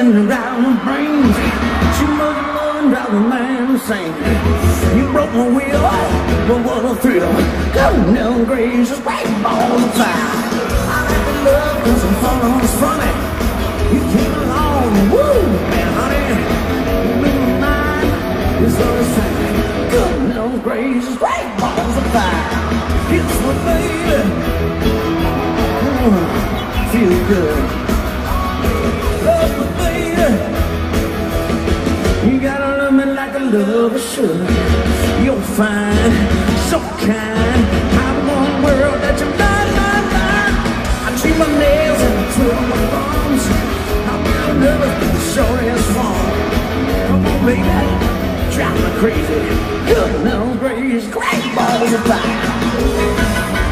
and rattle my brains. Too much love and drive a man insane. You broke my wheel, but what a thrill. Come down gracious, great balls of fire. I like the love cause I'm fun, it's funny. You came along, woo, man, honey. You blew my mind, it's always fine. Come down gracious, great balls of fire. It's my baby. Feel good. Love my baby. You gotta love me like a lover should. You're fine, so kind. I'm one world that you're mine. I treat my nails and I twirl my thumbs. I'm real nervous, but the show is fun. Come on, baby, drive me crazy. Good little grace, great balls of fire.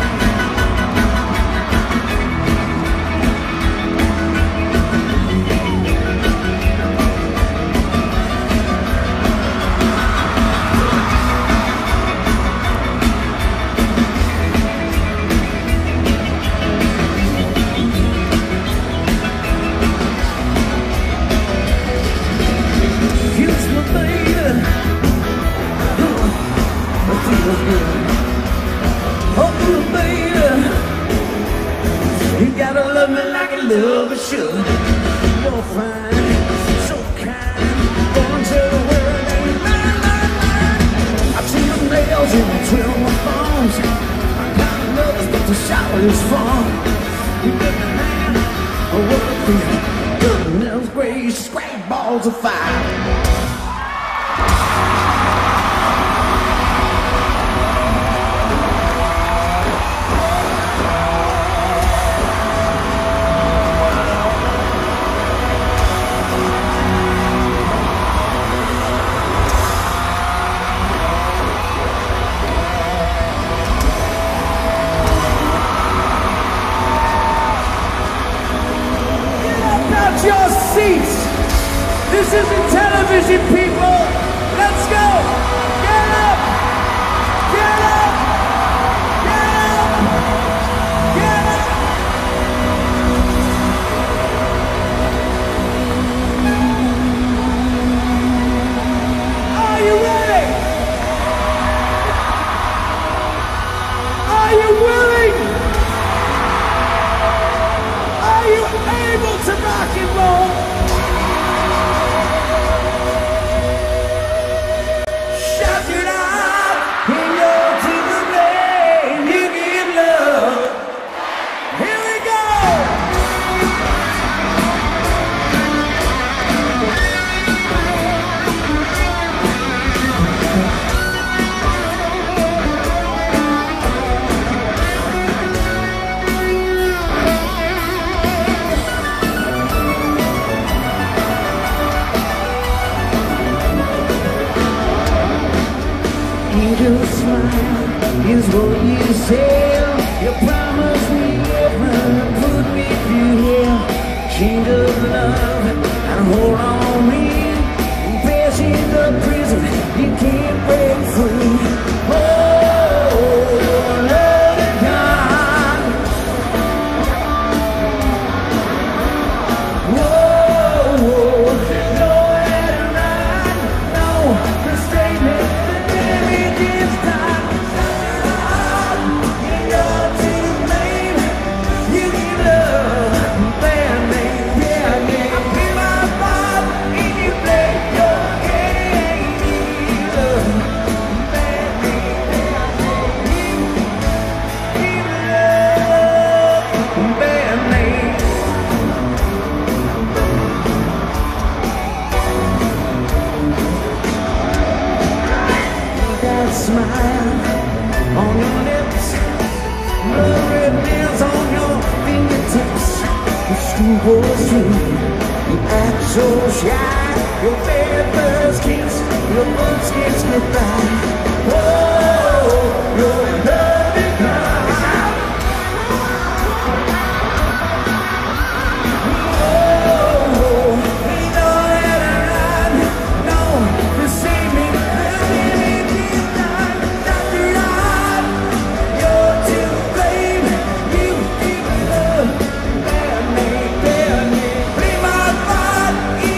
Love should. You're fine, so kind. Going to the world and you're mine. I treat my nails and I twirl my thumbs. I got nervous, but the shower is fun. You get the hand, oh what a feel. Good nails, grace, great balls of fire. Your seats. This isn't television, people. Let's go. Get up. Get up. Get up. Get up. Are you ready? Are you willing? Are you able to rock and roll? Shout it out, and go to the flame, you give love. Here we go. Angel smile is what you say. You promised me heaven and put me through hell. Chained of love and hold on me. Passing the prison, you can't break free. Oh, your love is gone. Whoa, there's nowhere to run. No, the statement. This time, you're to blame. You give love, bad name, yeah, yeah. I play my part, and you play your game. Love, bad name, yeah, yeah. You give love, bad name. That smile on your lips, the red nails on your fingertips. The school goes through, you act so shy. Your very first kiss, your first kiss goodbye. Oh, your love is gone. Oh, ain't nowhere to run. No, to save me. You're to blame. You give love, bad name, bad name. Play my part.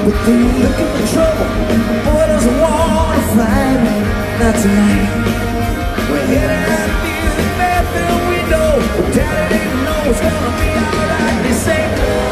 But then you look at the trouble, boy doesn't want to fight. Not tonight. We're heading right near the bathroom window. Daddy didn't know it's gonna be alright. They say,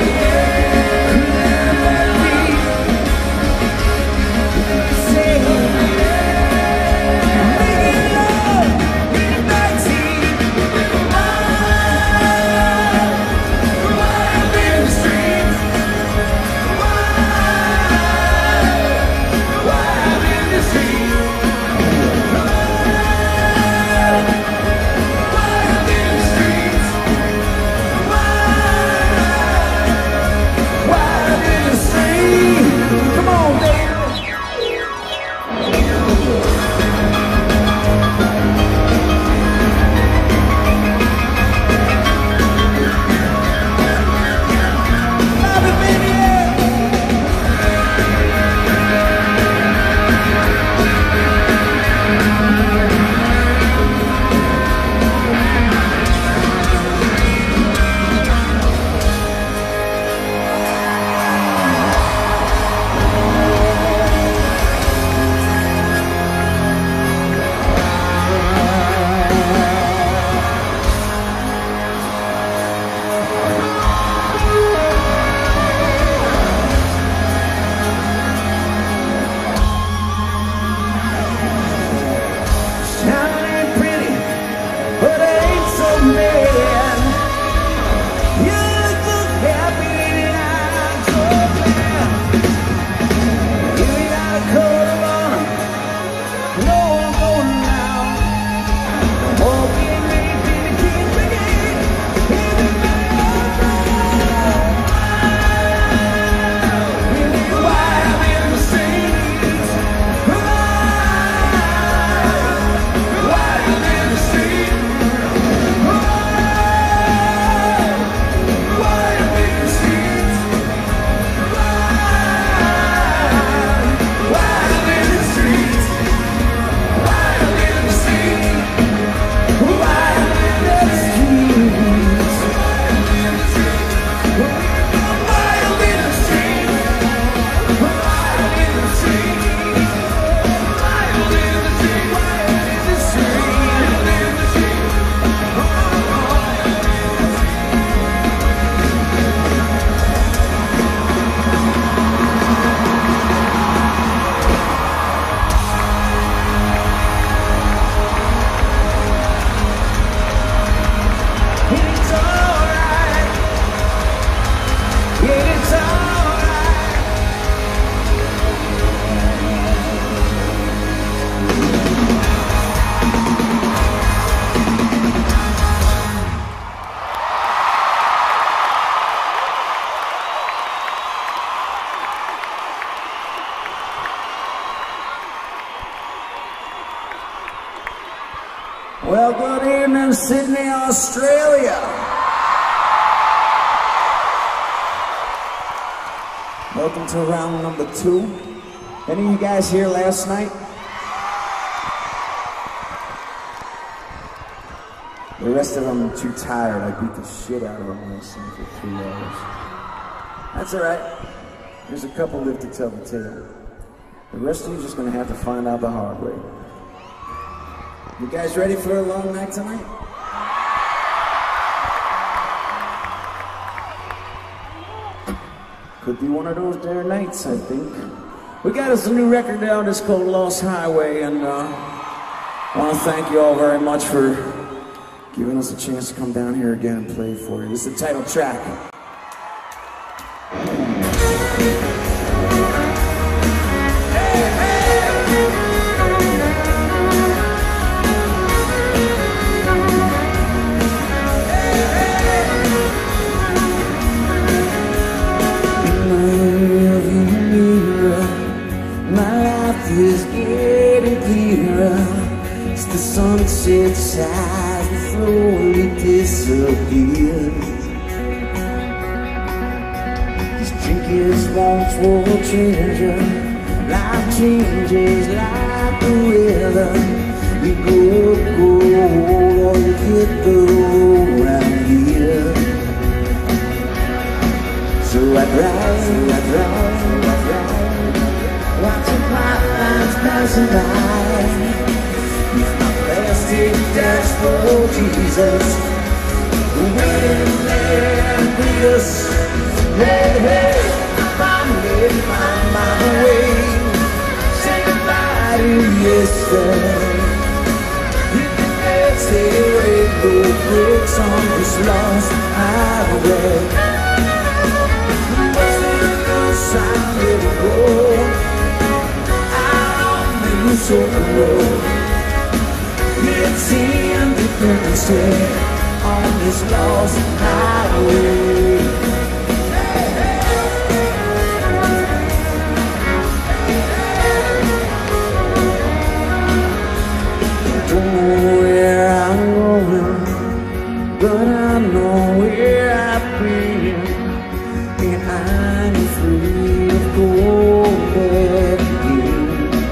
well, good evening, Sydney, Australia. Welcome to round number 2. Any of you guys here last night? The rest of them are too tired. I beat the shit out of them last night for 3 hours. That's all right. There's a couple live to tell the tale. The rest of you are just going to have to find out the hard way. You guys ready for a long night tonight? Could be one of those there nights, I think. We got us a new record out, it's called Lost Highway, and I want to thank you all very much for giving us a chance to come down here again and play for you. This is the title track. Is getting clearer. It's the sunset side that slowly disappears. This drink is once world treasure. Life changes like the weather. You go or you hit the road around here. So I drive passing by. My plastic dashboard, Jesus, waiting there to greet us. Hey, hey, I finally found my way. Say goodbye to yesterday. You can say no bricks on this lost highway. Must let it go out on this open road. It's Independence Day on this lost highway. Don't know where I'm going, but I know where I've been, and I'm free to go back again.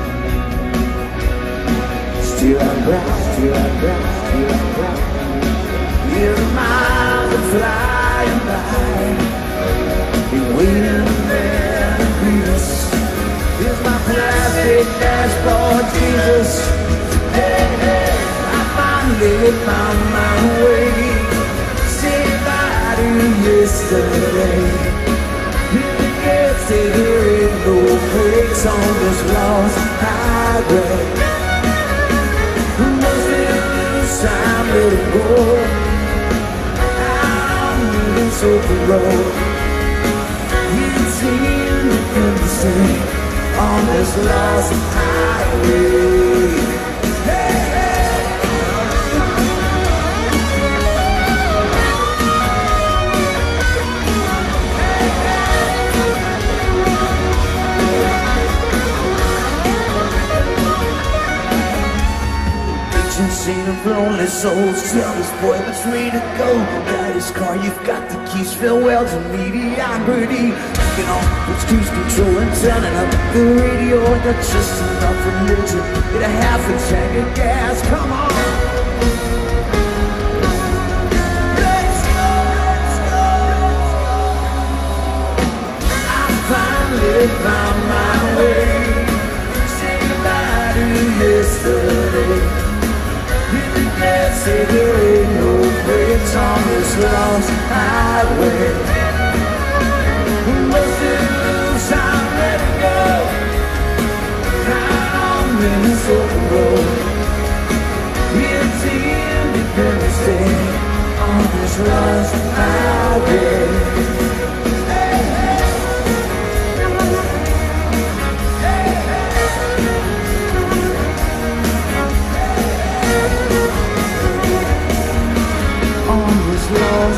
Still I cry, still I cry, still I cry. Hear the miles are flying by, been waiting there to greet us. Here's my plastic dashboard, Jesus. Hey, hey, I finally found my way. Say goodbye to yesterday. You can't say there ain't no brakes on this lost highway. Must lose time, let it go out on this open road. It's Independence Day on this lost highway. Scene of lonely souls. Tell this boy what's ready to go. Got his car, you've got the keys. Farewell to mediocrity. Taking off with cruise control and turning up the radio. That's just enough religion. Get a half a tank of gas. Come on. Let's go, let's go. I finally found my way. Say goodbye to yesterday. Say there ain't no brakes on this lost highway. Must lose time, let it go. Down in this open road. It's Independence Day on this lost highway. Lost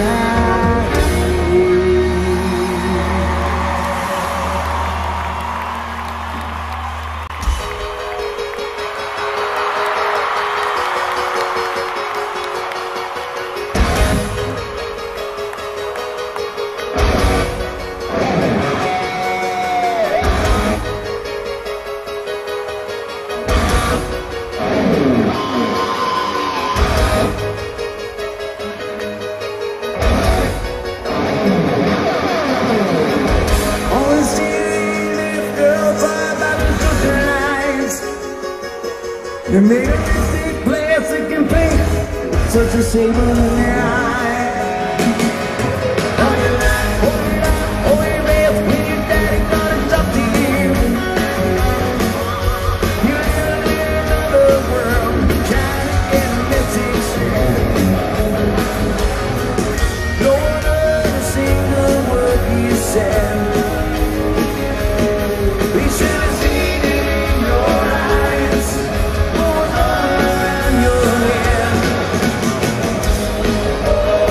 they made a big plastic and paint, such a shame on the night. Oh, you like, oh, you raised when your daddy got it up to you. You live in another world, trying to get a message. No one heard a single word you said. We should have seen it in your eyes. Oh,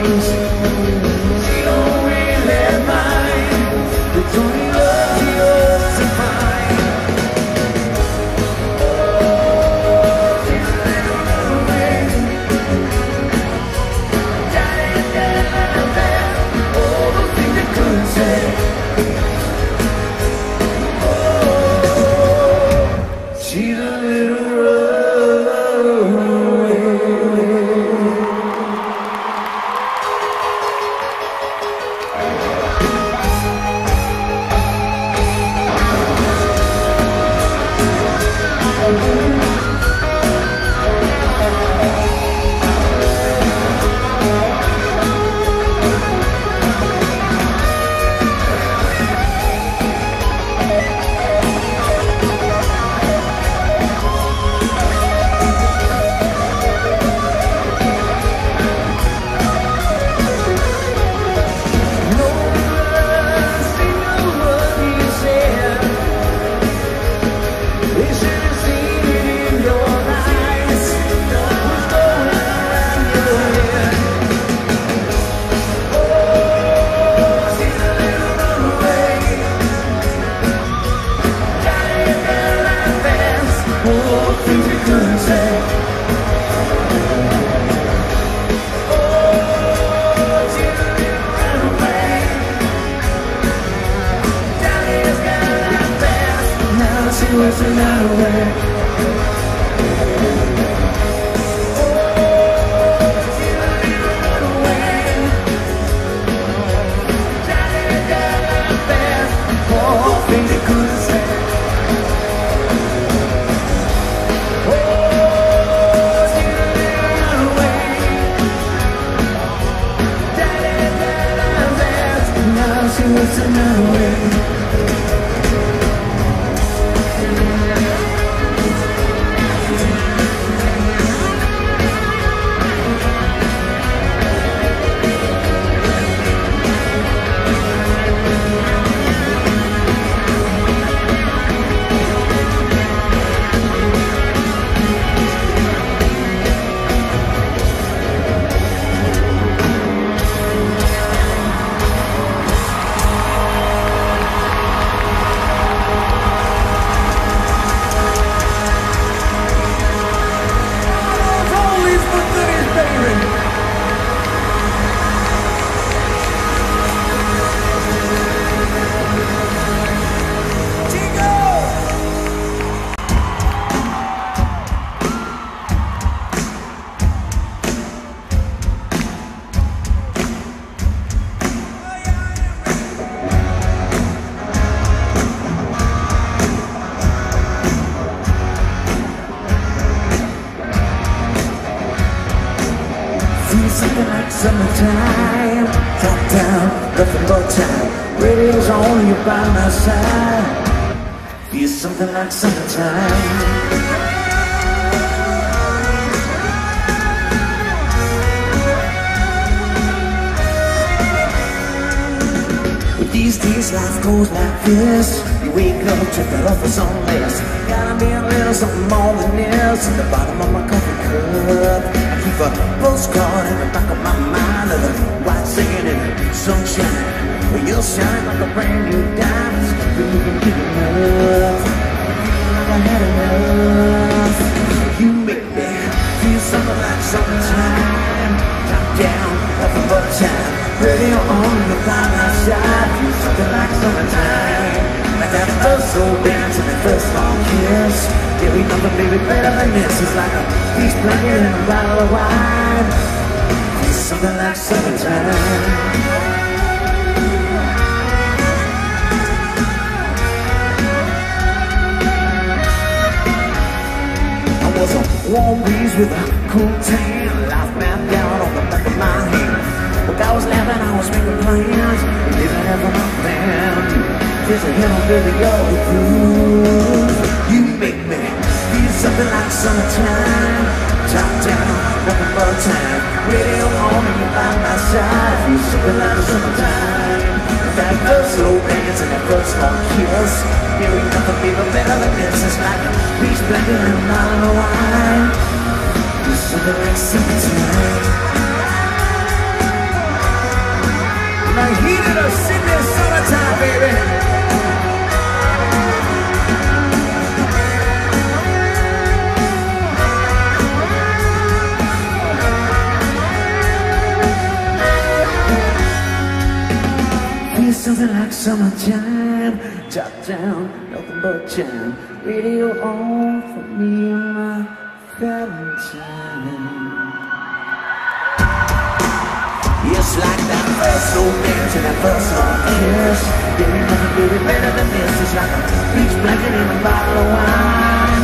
things she don't really mind. It's only love yours to find. Oh, she's a little runaway. All the things you couldn't say. She's a little runaway. Things you couldn't say. Oh, she's a little runaway. Daddy's got that fast. Now she was another way. Oh, she's a little runaway. Daddy's got that fast. Oh, things you couldn't say. It's another way. Something like summertime, top down, nothing but time. Radio's on, you're by my side. Feel something like summertime. But these days life goes like this. You wake up, trip it off with some mess. Gotta be a little something more than this. At the bottom of my coffee cup, keep a postcard in the back of my mind of the white singing in the sunshine. Well, you'll shine like a brand new diamond. Feeling good enough, like I had enough. You make me feel something like summertime. Top down, nothing but time. Radio on, you're by my side. Feel something like summertime. Like that first slow dance and that first long kiss. There ain't nothing, baby, better than this. It's like a peace blanket and a bottle of wine. It's something like summertime. I was a warm breeze with a cool tan. Life mapped out on the back of my hand. But I was laughing, I was making plans. Living heaven up there. There's a hill, baby, you're the groove. You make me feel something like summertime. Top down, nothing but time. Radio on and you're by my side. Feel something like summertime. That first slow dance and that first long kiss. There ain't nothing even better than this. It's like a peach blanket and a bottle of wine. Feel something like summertime. The heat of the Sydney summertime, baby. Feels something like summertime. Top down, nothing but jam. Radio on for me and my Valentine. It's like that first slow dance and that first long kiss. There ain't nothing really better than this. It's like a beach blanket in a bottle of wine.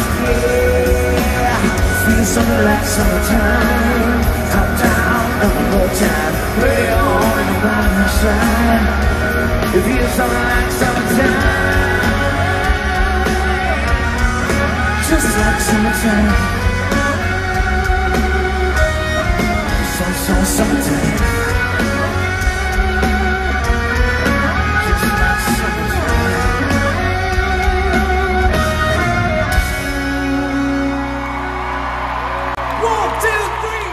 Yeah, feels something like summertime. Top down, nothing but time. Radio on and the right side. It feels something like summertime. Just like summertime. So summertime. Just like summertime. 1, 2, 3.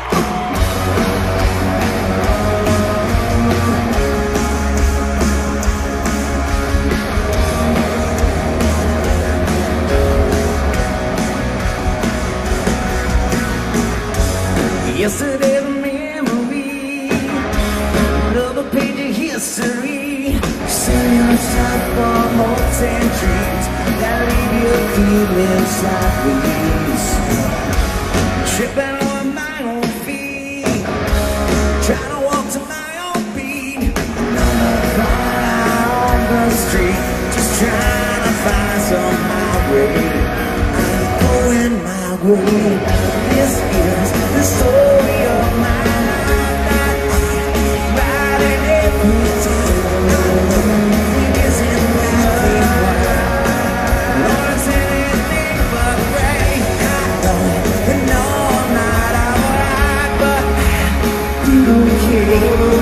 Yesterday the memory, another page of history. Sitting aside for hopes and dreams that leave you feeling sideways. Tripping on my own feet, trying to walk to my own beat. Another car on the street, just trying to find some my way. I'm going my way. This is the story of my life. Riding every time. It isn't nothing wild. Lord, it's anything but gray. I know I'm not alright, but I'm okay.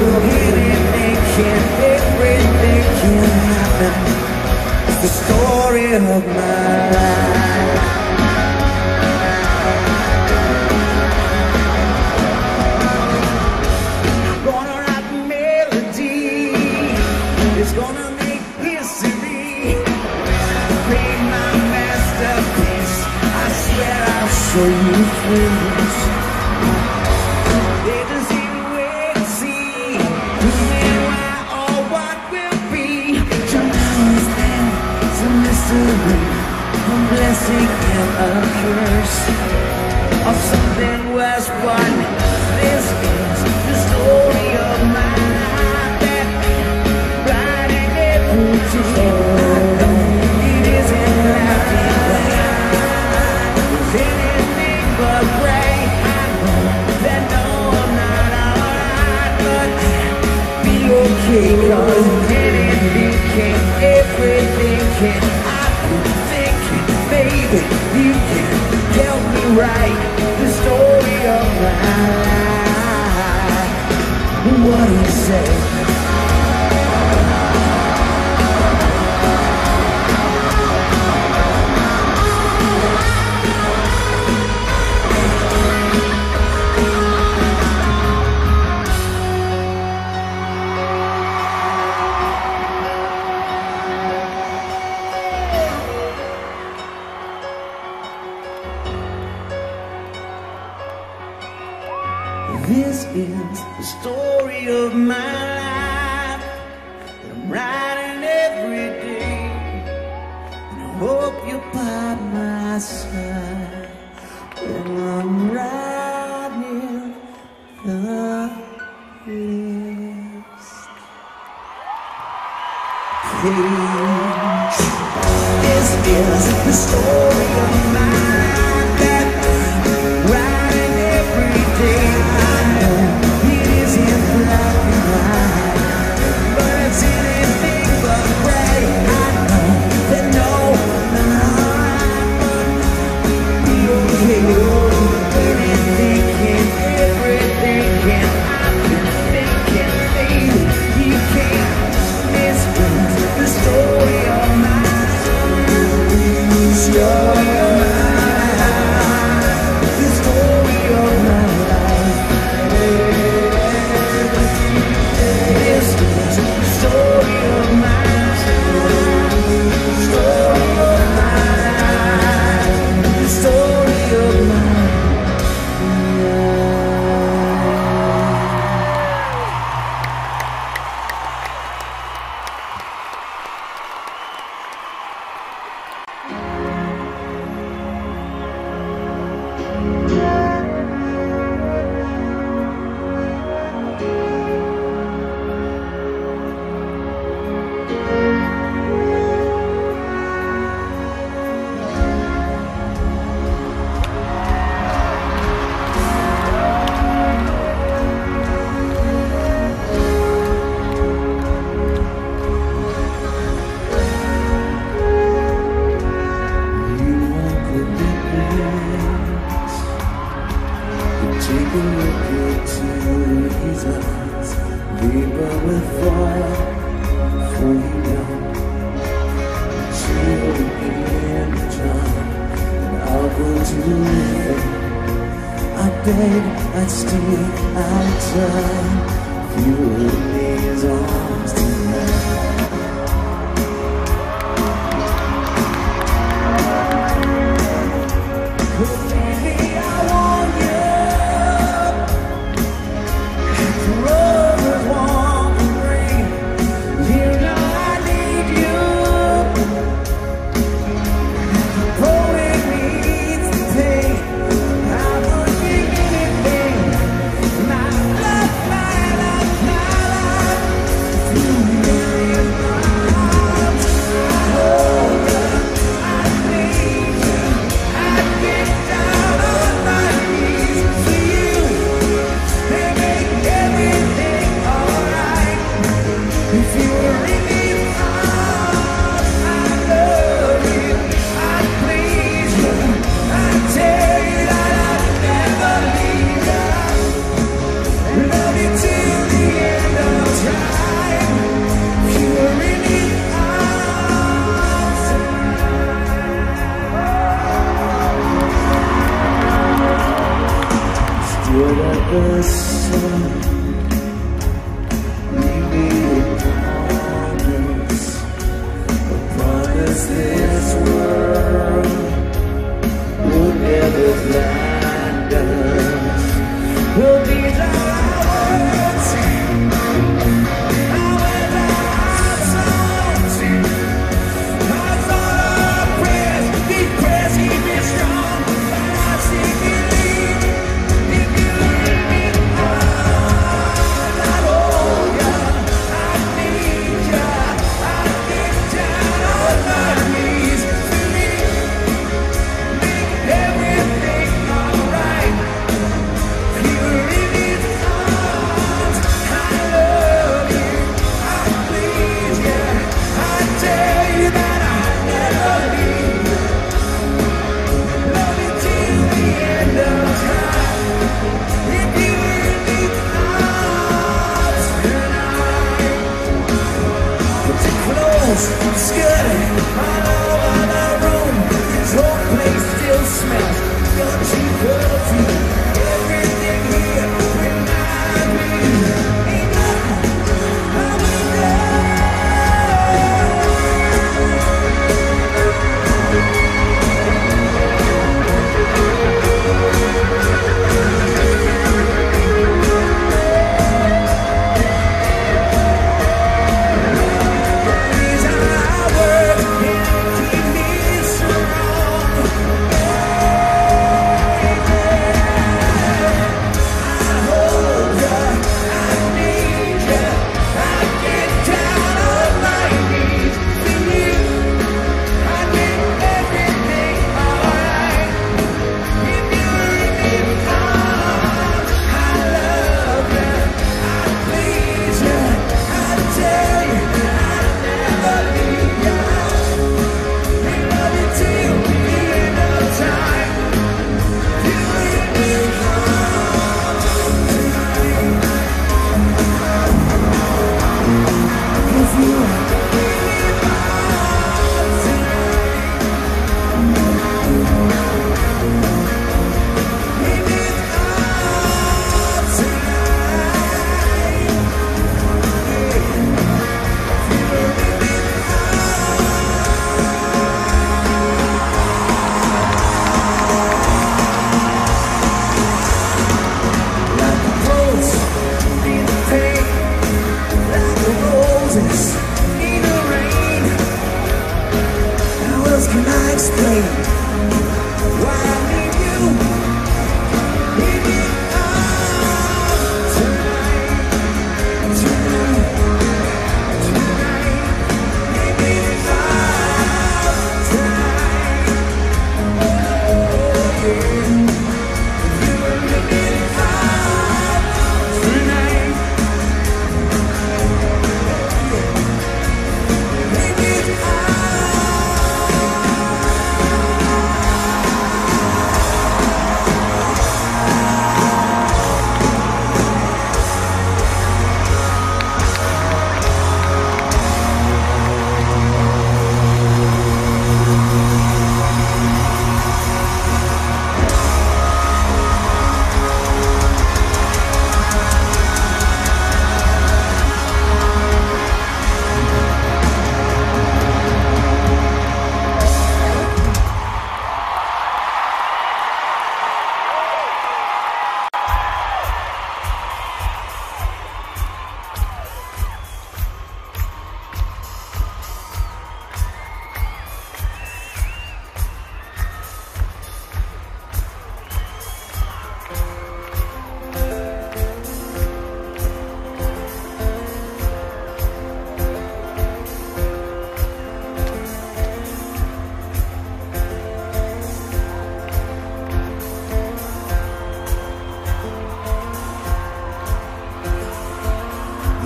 Everything can happen. It's the story of my life. Gonna make history, create my masterpiece. I swear I'll show you things. They just need to wait and see who and why or what will be. Tomorrow's there, it's a mystery, a blessing and a curse, or something worse. One, this is the story of my life. It isn't nothing wild. It's anything but gray. I know that no, I'm not alright, but I'll be okay. 'Cause anything can, everything can. I've been thinking, maybe you can help me write the story of my life. What do you say? This is the story of my life. I'm writing every day, and I hope you're by my side when I'm writing the list page. This is the story of my life that I'm writing every day. The story of my life. look into his eyes, vapor with fire, for you know, chill in the time, and I'll go to him. I beg, I'd steal, I'd try, if you were in his arms tonight. The sun, we made a promise this world would never blind us. Well, these are our words, our prayers, these prayers keep me strong, and I still believe if you.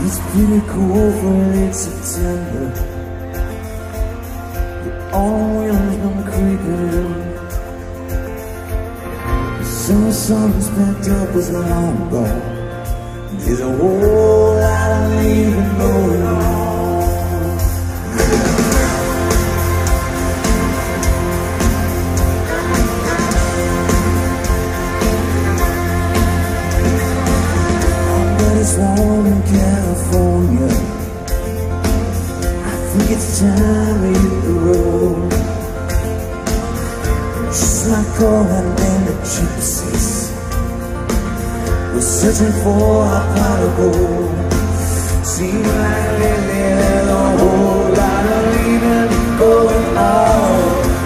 It's pretty cool for late September. The autumn winds come creeping. The summer sun's packed up as long gone. There's a whole lot of leaving going on. It's warm in California. I think it's time to hit the road. Just like all that band of gypsies, we're searching for a pot of gold. Seems like lately there's a whole lot of leaving going on.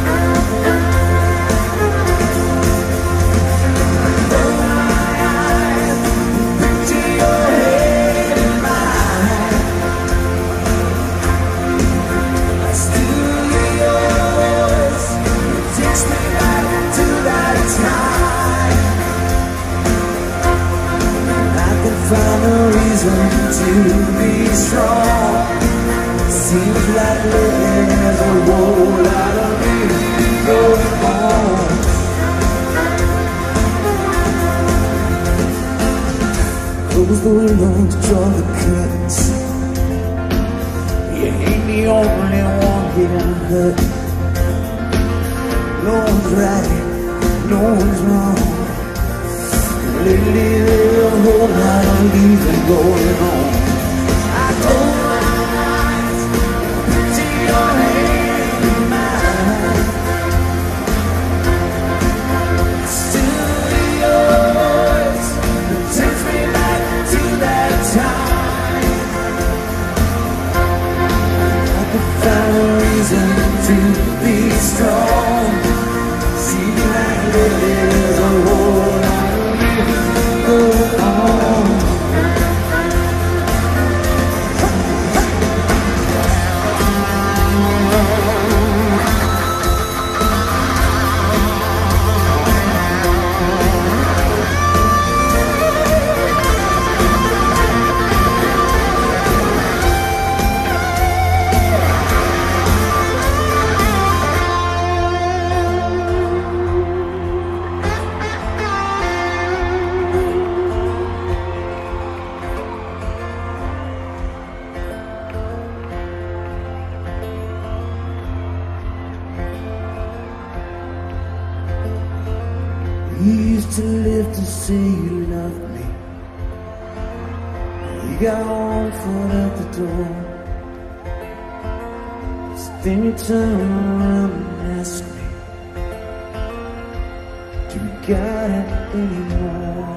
Find a reason to be strong. Seems like there's a whole lot of living going on. Close the windows, draw the curtains. You ain't the only one getting hurt. No one's right, no one's wrong. Lately there's a whole lot of leaving going on. I close my eyes, picture your hand in mine. Still yours, it takes me back to that time. I could find a reason to be strong. See like there's a whole lot go on. You used to live to say you loved me. You got one foot out the door. So then you turn around and ask me, do you got it anymore?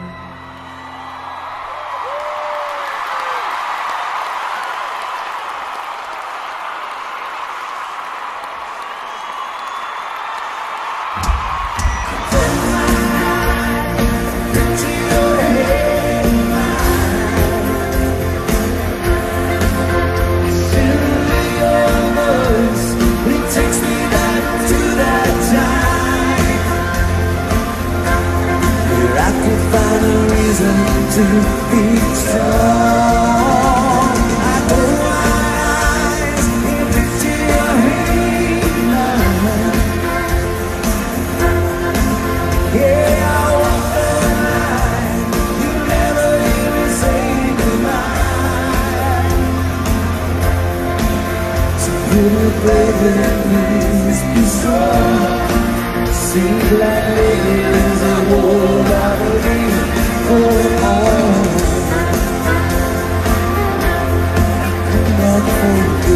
To be strong, I close my eyes and picture your hand in mine. Yeah, I walk the line. You never hear me say goodbye. So pretty baby, please be strong. Seems like there's a whole lot of leaving going on. Come back for you.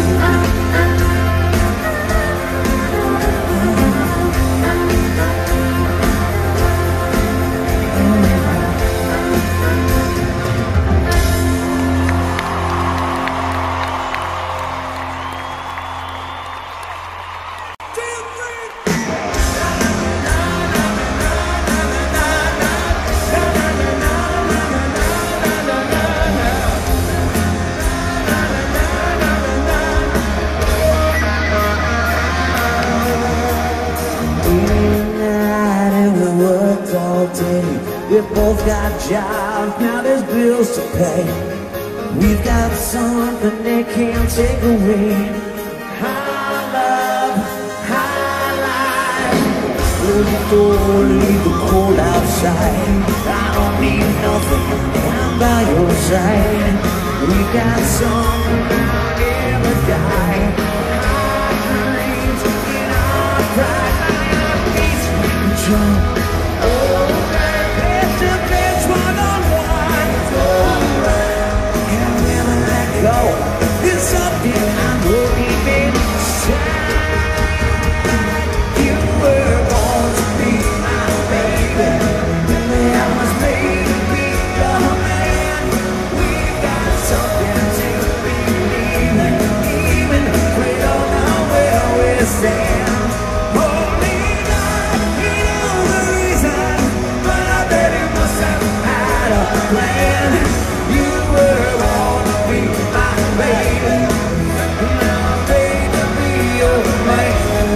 We both got jobs, now there's bills to pay. We've got something they can't take away. High love, high life. Close the door, leave the cold outside. I don't need nothing, I'm by your side. We've got something that'll never die. High dreams in our pride. Our peace control. Oh, it's the best one-on-one. Can't never let go. It's something I know deep inside. You were born to be my baby. I was made to be your man. We've got something to believe in, even if we don't know where we stand. Only God, He knows the reason, but I bet He must have had a plan. You were born to be my baby, and I was made to be your man.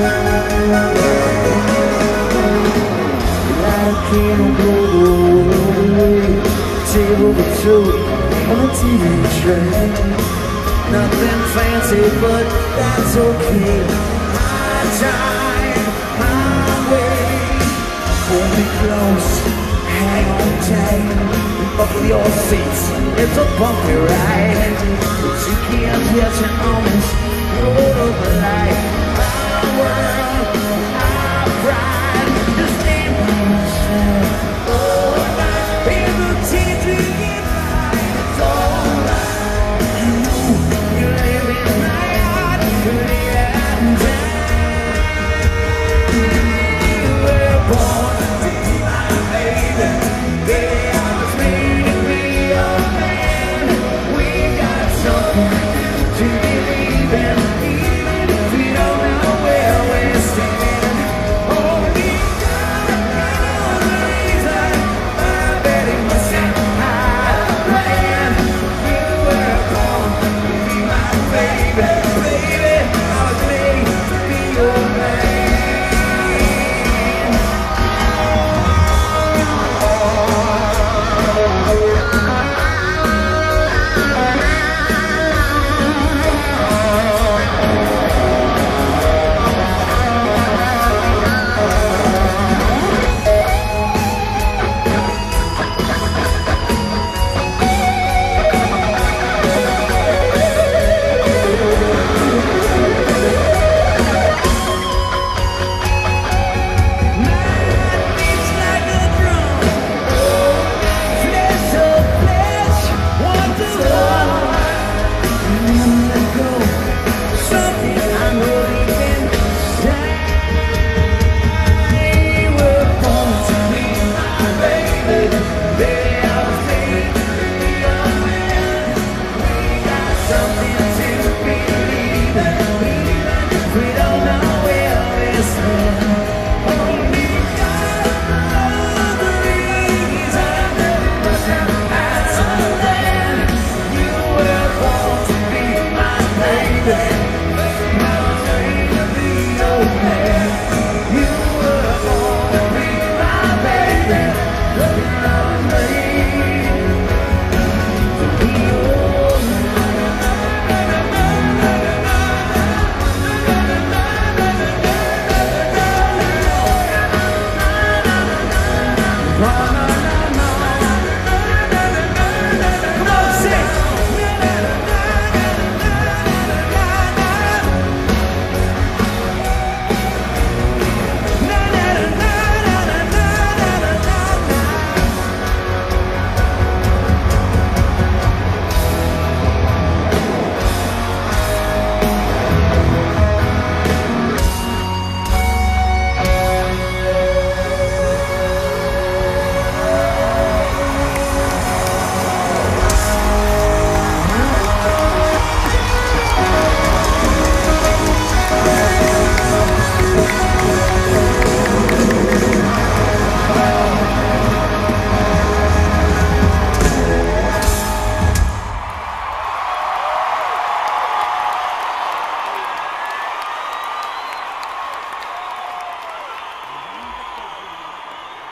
Like a candle glow away, table with two on a TV tray. Nothing fancy, but that's okay. My time, my way. Hold me close, hang on tight. Buckle your seats, it's a bumpy ride. But you can't catch an honest road of life. Our world, our pride, just stand by my side. Oh, my favorite tears we get by. It's alright. I know you live in my heart, day and time. You were born to be my baby. Yeah, I was made to be your man. We got something to believe in, even if we don't know where we stand. Only God knows the reason. I bet He must have had a plan. You were born to be my baby, baby. I was made to be your man.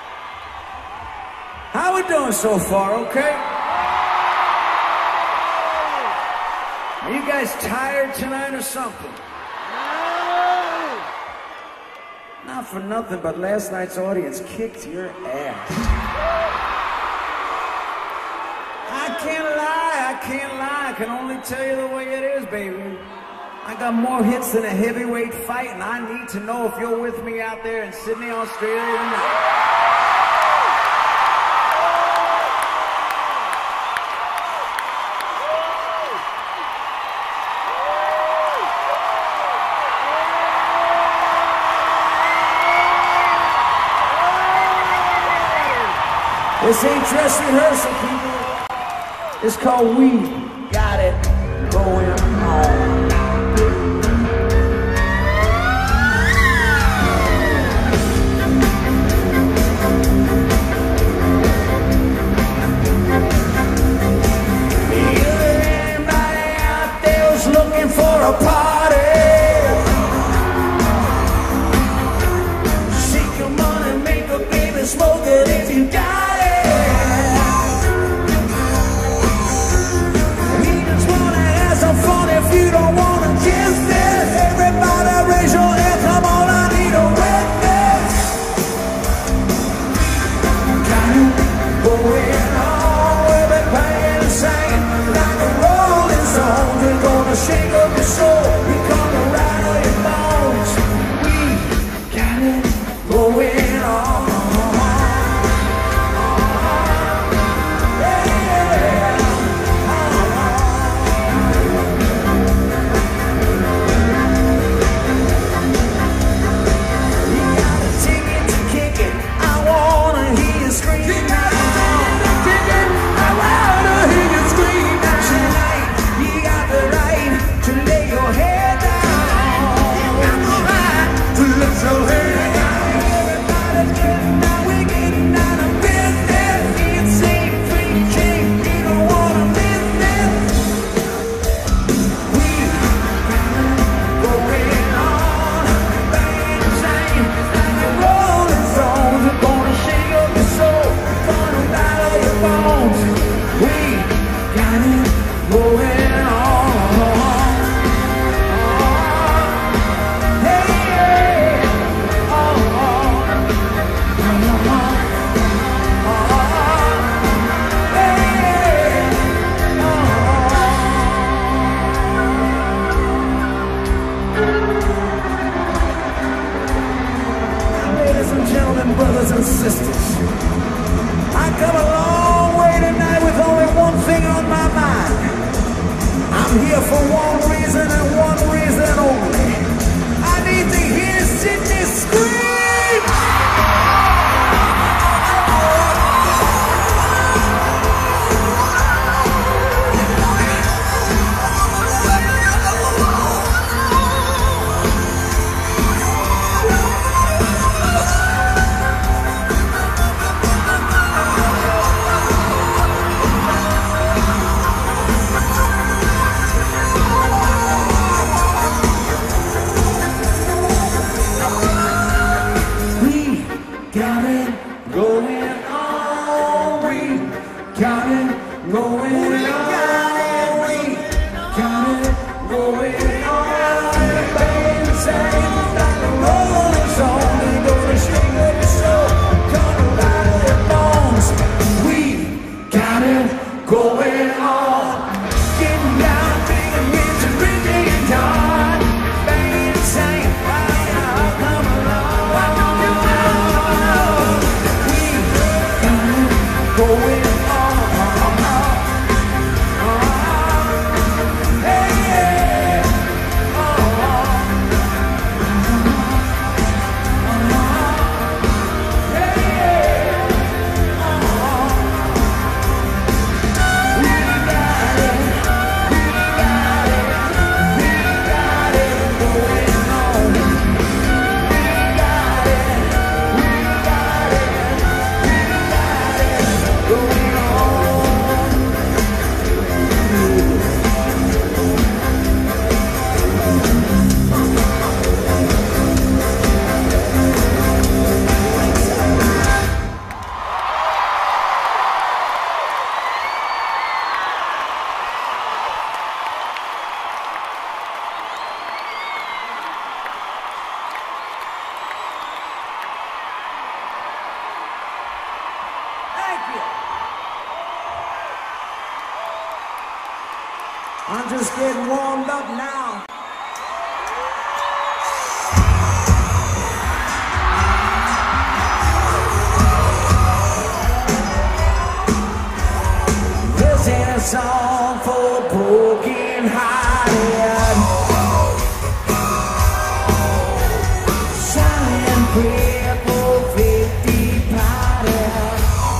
How we doing so far, okay? guys tired tonight or something? No! Not for nothing, but last night's audience kicked your ass. I can't lie, I can only tell you the way it is, baby. I got more hits than a heavyweight fight, and I need to know if you're with me out there in Sydney, Australia tonight. This ain't dress rehearsal, people. It's called We Got It Going On. Anybody out there who's looking for a party? Shake your money, make a baby, smoke it if you got. If you don't wanna kiss this, everybody raise your hand, come on, I need a witness. Got it going on, everybody singing like a rolling stone. We're gonna shake up your soul, we're gonna rattle your bones. We got it going on. Brothers and sisters, I come a long way tonight with only one thing on my mind. I'm here for one reason and one reason only. I need to hear Sydney scream! I'm just getting warmed up now. This ain't a song for the broken-hearted. Silent prayer for 50 parted.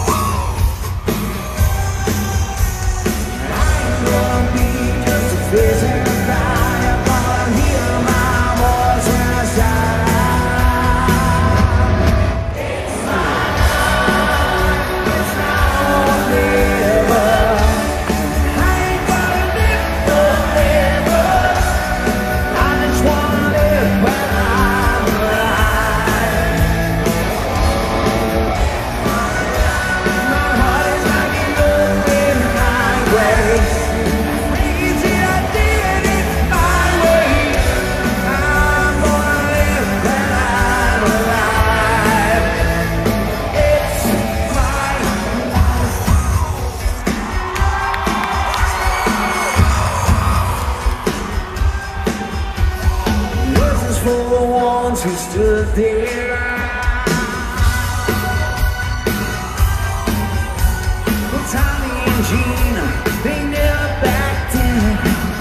I ain't gonna be just a face in the crowd. You're gonna hear my voice when I shout out. It's my life, it's now or never. I ain't gonna live forever. I just wanna live when I'm alive. My heart is like an open highway. Crazy, I did it my way. I'm gonna live when I'm alive. It's my life. This is for the ones who stood there. Well, Tommy and Gina, they never backed in.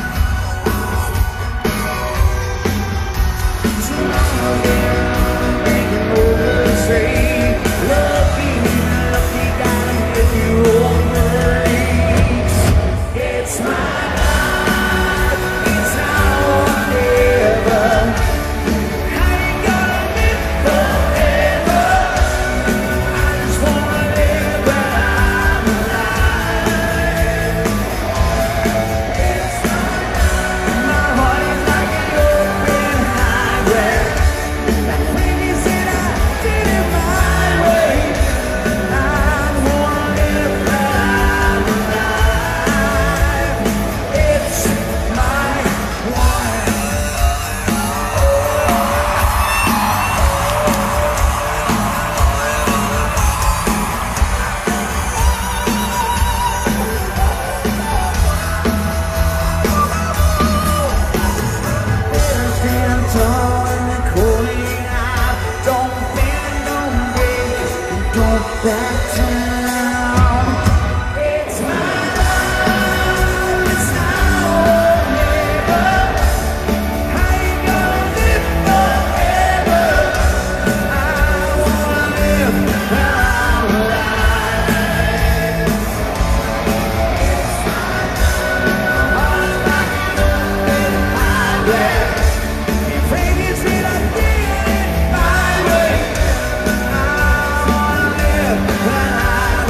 Tomorrow they're making over say, lucky, lucky, gotta give you all the leads. It's my life, it's now or never. I ain't gonna live forever. I just wanna live when I'm alive. It's my life. My heart is like an open highway. Like when you said I did it my way. I'm gonna live when I'm alive. It's my life. Stand tall in the cooling out. Don't bend, don't break, and don't back down. It's my life, it's now or never. I ain't gonna live forever. I wanna live when I'm alive. It's my heart like an open highway. Afraid you said I did it my way. I wanna live when I'm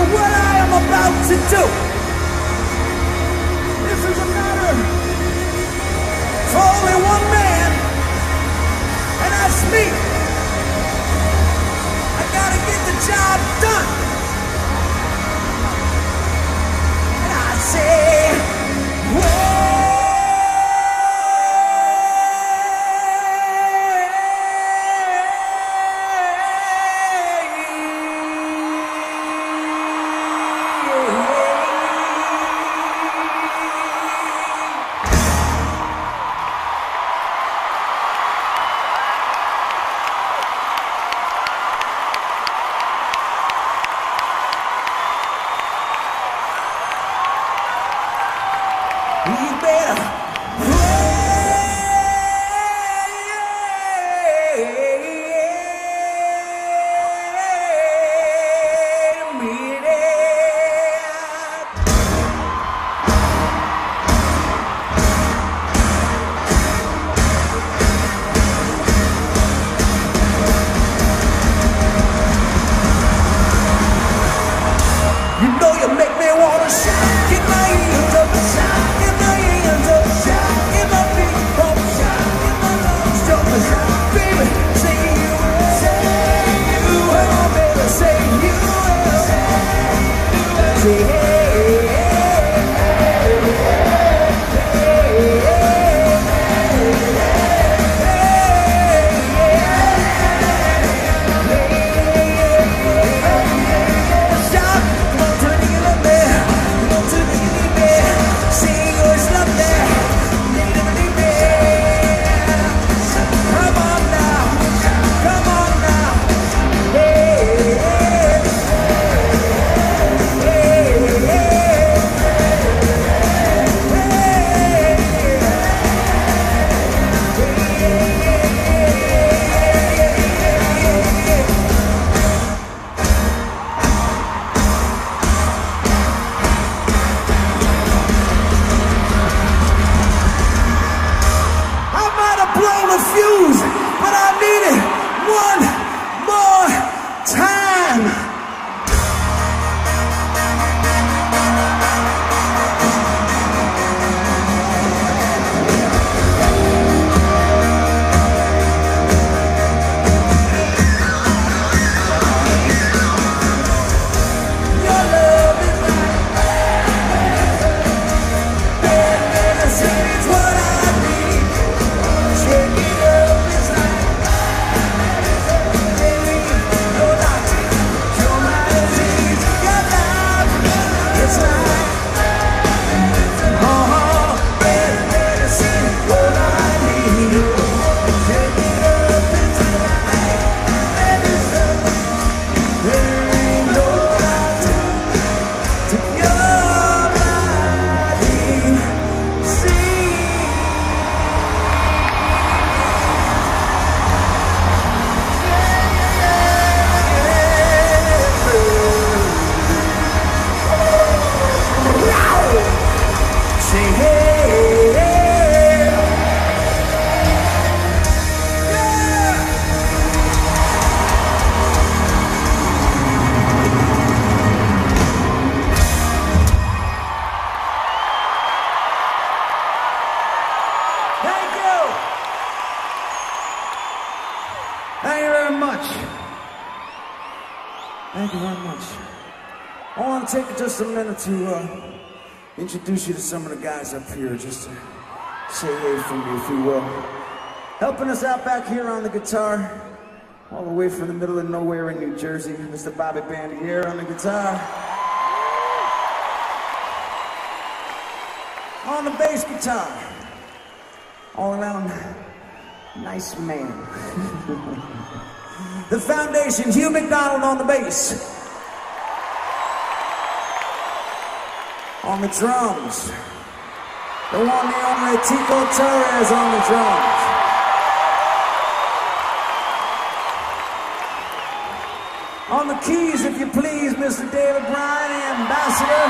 what I am about to do. This is a matter for only one man, and that's me. I gotta get the job done. And I say, whoa. You better you know you make me wanna shout, get my hands up and shout, get my hands up, shout, get my feet up, shout, get my lungs jumping, baby, say you will, oh baby, say you will, say hey, fuse, but I need it one more time. Your love is it's what I need. Shake it up, it's like no doctor, you're my disease. Your love, it's like medicine, what I need. Shake it up, it's like medicine. There ain't no doctor to your body. See. Say hey, yeah. Thank you. Thank you very much. Thank you very much. I want to take just a minute to introduce you to some of the guys up here, just to say hey from me, if you will. Helping us out back here on the guitar, all the way from the middle of nowhere in New Jersey, Mr. Bobby Bandiera on the guitar. On the bass guitar, all around nice man. The Foundation, Hugh McDonald on the bass. On the drums, the one, the only Tico Torres on the drums. On the keys, if you please, Mr. David Bryan, the ambassador.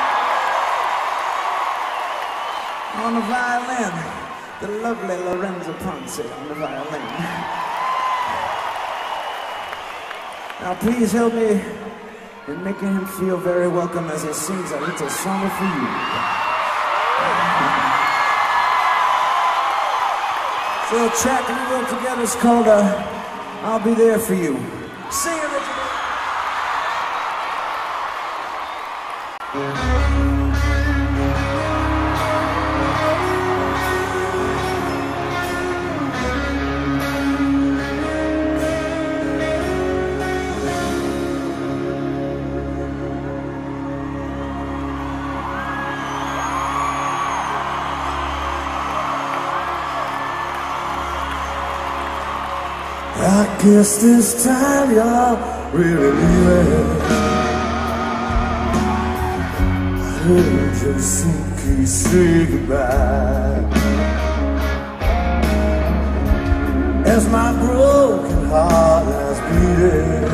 On the violin, the lovely Lorenzo Ponce on the violin. Now please help me and making him feel very welcome as he sings a little song for you. So the track we wrote together is called I'll Be There For You. Sing it, Richard. I guess this time you're really leaving. I heard your suitcase say goodbye. As my broken heart lies beating,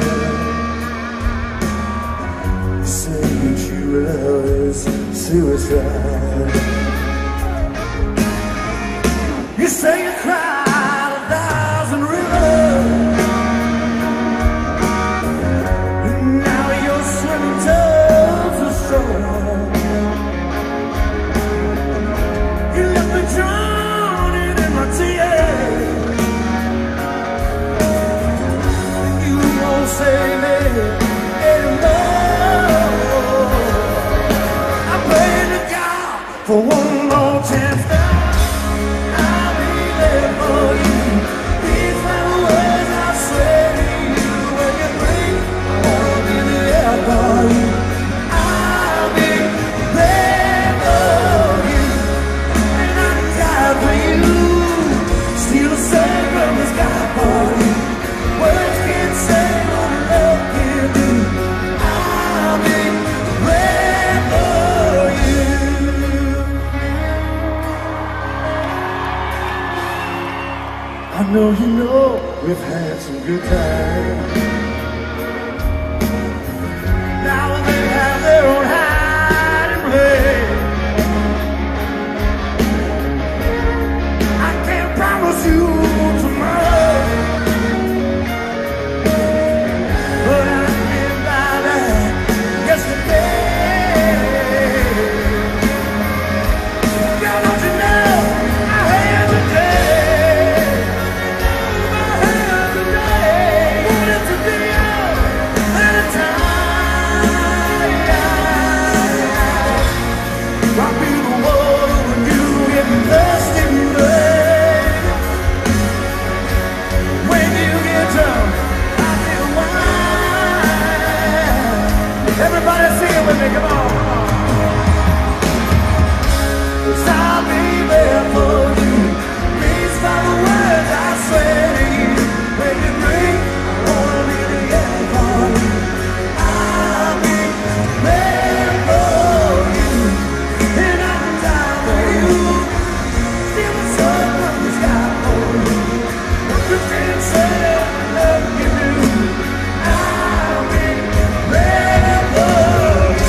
you say that your love is suicide. You say you cried 1,000 rivers. For one more chance, I'll be there for you. These are the words I swear to you. When you breathe, I'll be there for you. I'll be there for you. And I'll die for you. Steal the sun from the sky for you. Words can't say what love can do. I'll be there for you. I know you know we've had some good times. Now they have their own hiding place. I can't promise you tomorrow, but I can buy that yesterday. Girl, don't you know I hesitate? Everybody sing it with me, come on, come on. 'Cause I'll be there for you. These are the words I swear to you. When you breathe, I wanna be there for you. I'll be there for you. And I'll die for you. Steal the sun from the sky for you. But you can't say love you do. I'll be there for you.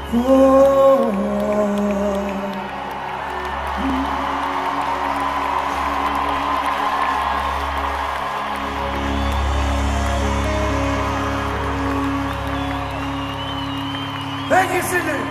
Oh, thank you, Sydney.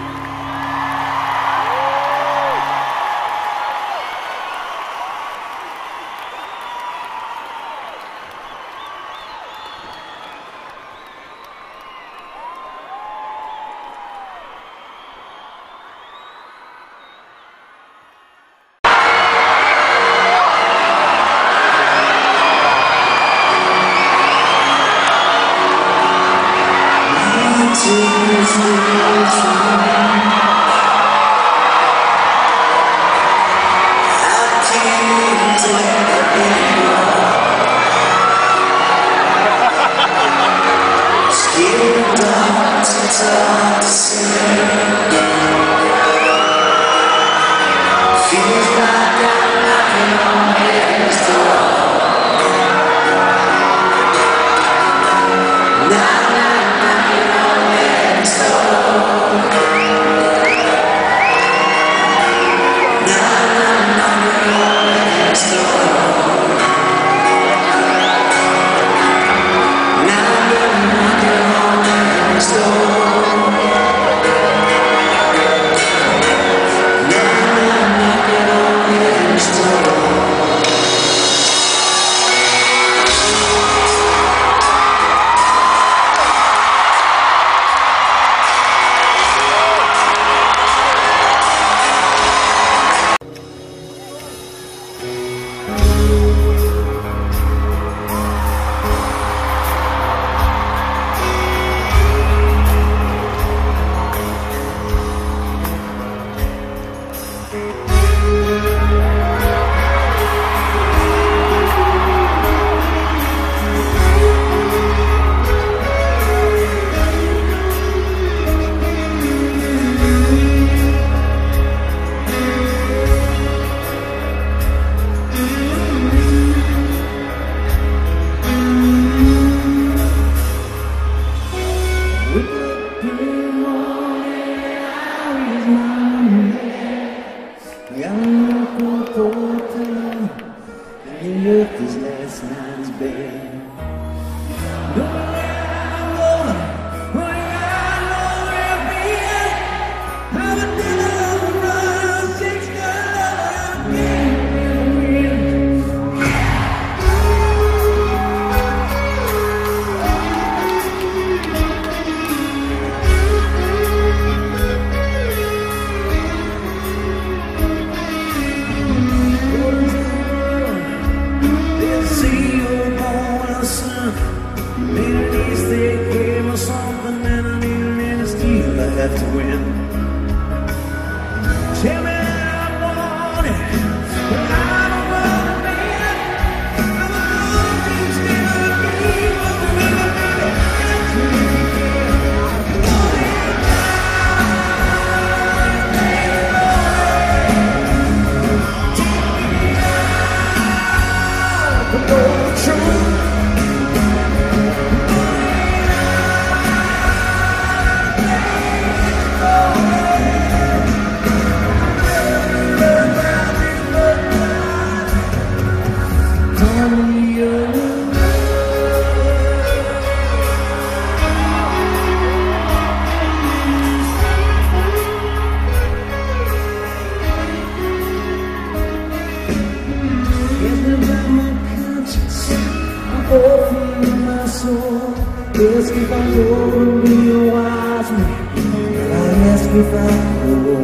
Ask if I know be a wise man. I ask if I know.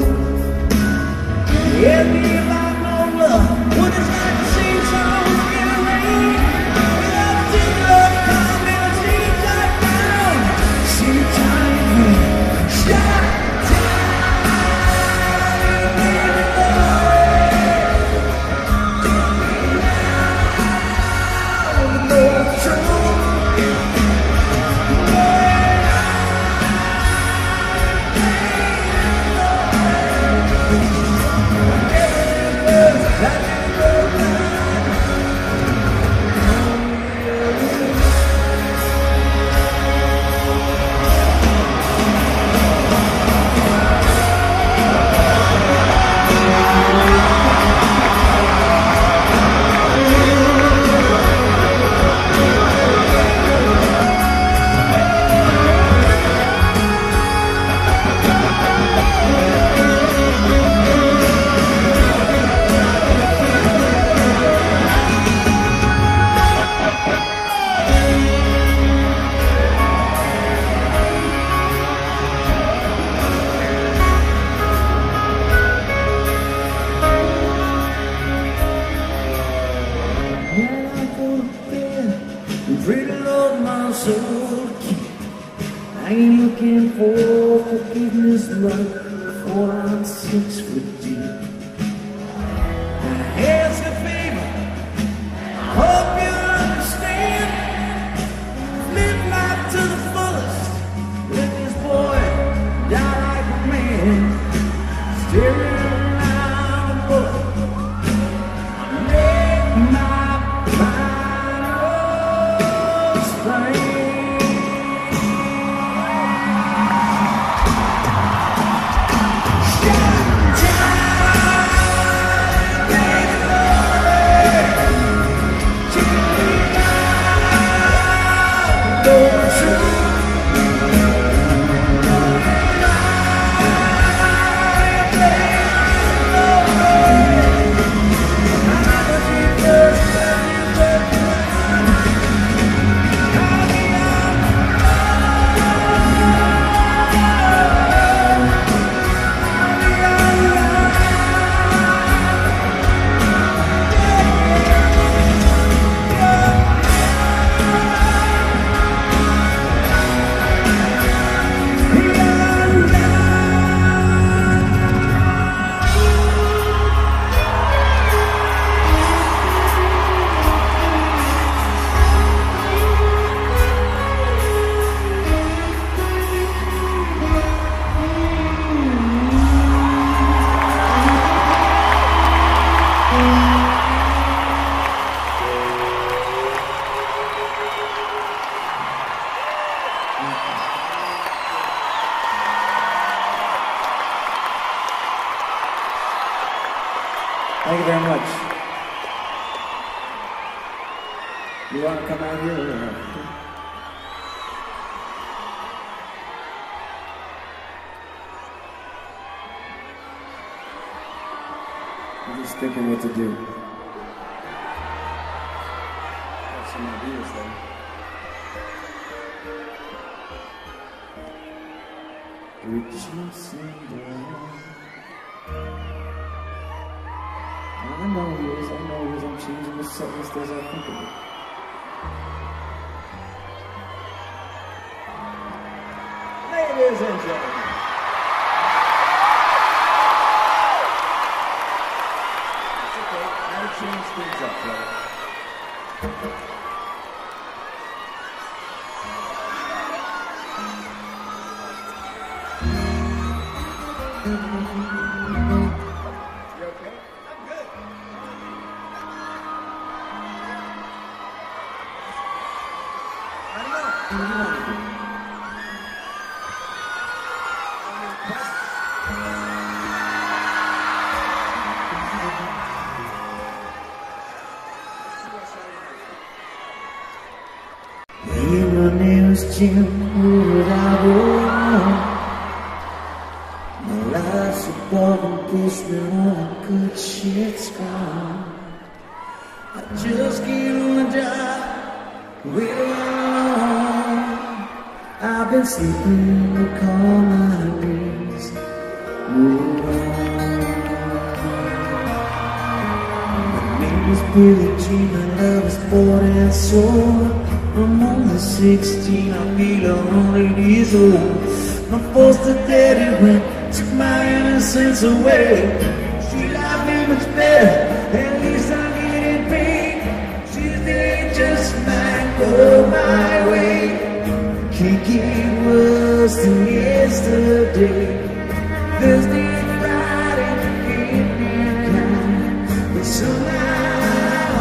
Yeah, if I know love, what it's like to see someone in the rain. Without a love coming, I see time down. See time, shut that 4 and 6 foot deep. Ask a favor, I hope you understand. Live life to the fullest, let this boy die like a man. Staring around the book, I make my final stand. Thank you very much. You want to come out here? I'm just thinking what to do. Got some ideas though. Rejoicing down. I know he is, I'm changing the set list as I think of it. Ladies and gentlemen. It's okay, I'll change things up, brother. You okay? I'm good. I don't know. Hey, my name's Jim. Where did I go wrong? My life's a bargain basement, all the good shit's gone. I just get on the job, wait along. I've been sleeping in the car, my dreams move on. My name is Billie Jean, my love is bought and sold. I'm only 16, I feel 100 years old. My foster daddy went, took my innocence away. She loved me much better, at least I'm getting paid. Tuesday just might go my way. Can't get worse than yesterday. Thursday, Friday, ain't been kind, but somehow,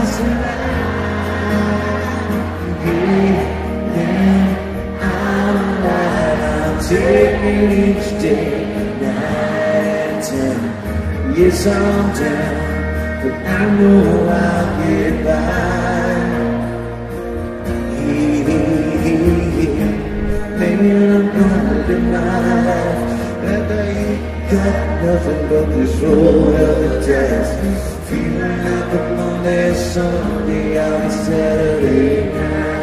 taking each day, night and time. Yes, I'm down, but I know I'll get by. Maybe I'm gonna live my life, and I ain't got nothing but this road of the dice. Feeling like a Monday, Sunday, I'll be Saturday night.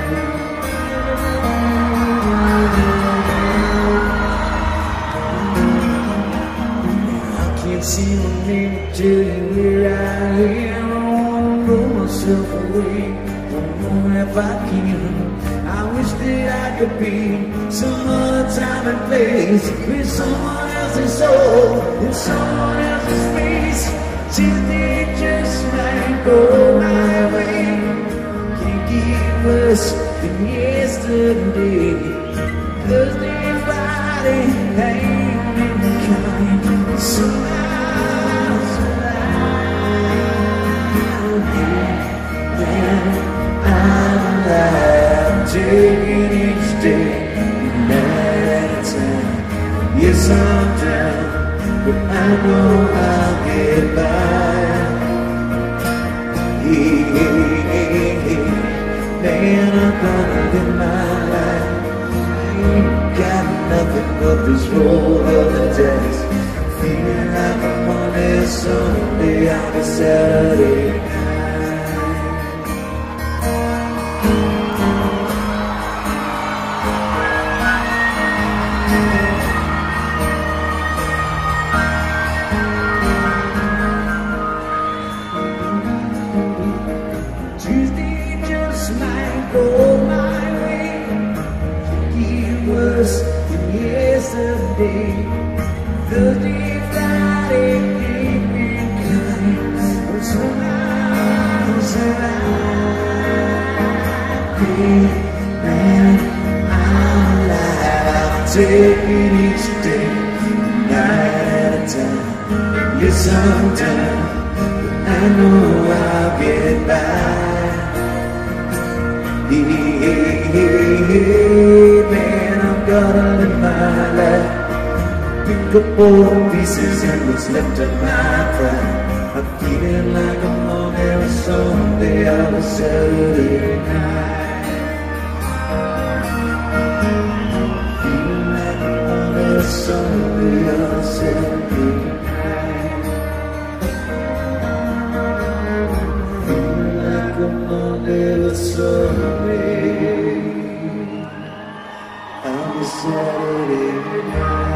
See my name, tell you where I am. I wanna blow myself away, don't know if I can. I I wish that I could be some other time and place with someone else's soul in someone else's face. Tuesday just might go my way. Can't get worse than yesterday. Thursday, Friday, ain't been kind. Somehow, I'm alive, taking each day at a time. Yes, I'm down, but I know I'll get by. Man, I'm gonna live my life. I ain't got nothing but this roll of the dice. Feeling like I'm on this Sunday on a Saturday night. Tuesday just might go my way. Get worse than yesterday. Thursday, Friday, ain't been kind. But somehow, man, I'm alive. Taking each day, night at a time. Yes, I'm down, but I know I'll get by. Man, I'm gonna live my life. Pick up all the pieces and what's left of my pride. I'm feeling like I'm on every Sunday on a Saturday night. Feeling like I'm on every Sunday on a Saturday night. Feeling like I'm on every Sunday on a Saturday night.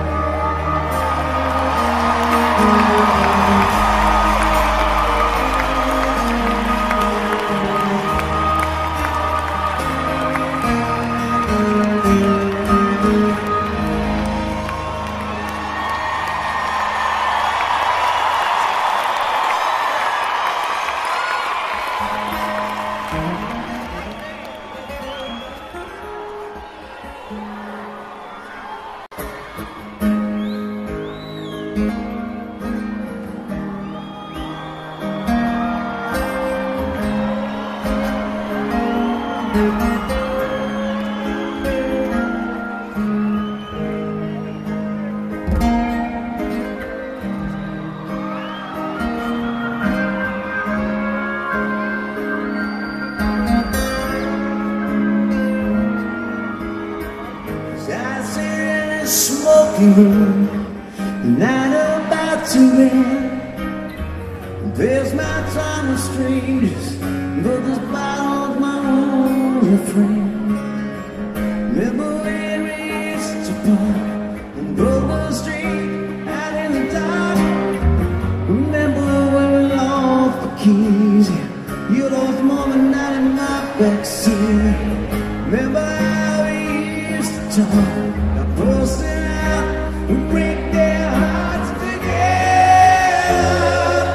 Smoking, night about to end. There's my time with strangers, but this bottle's my only friend. Remember when we used to park on Broken Street out in the dark? Remember when we lost the keys? You lost more than that in my backseat. Remember how we used to talk? Posting out, we break their hearts together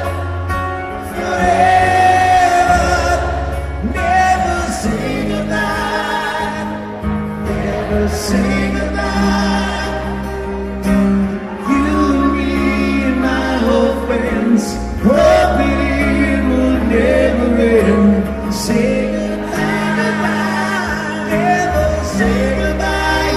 forever. Never say goodbye, never say goodbye. You and me and my old friends, hoping it would never end. Say goodbye, never say goodbye.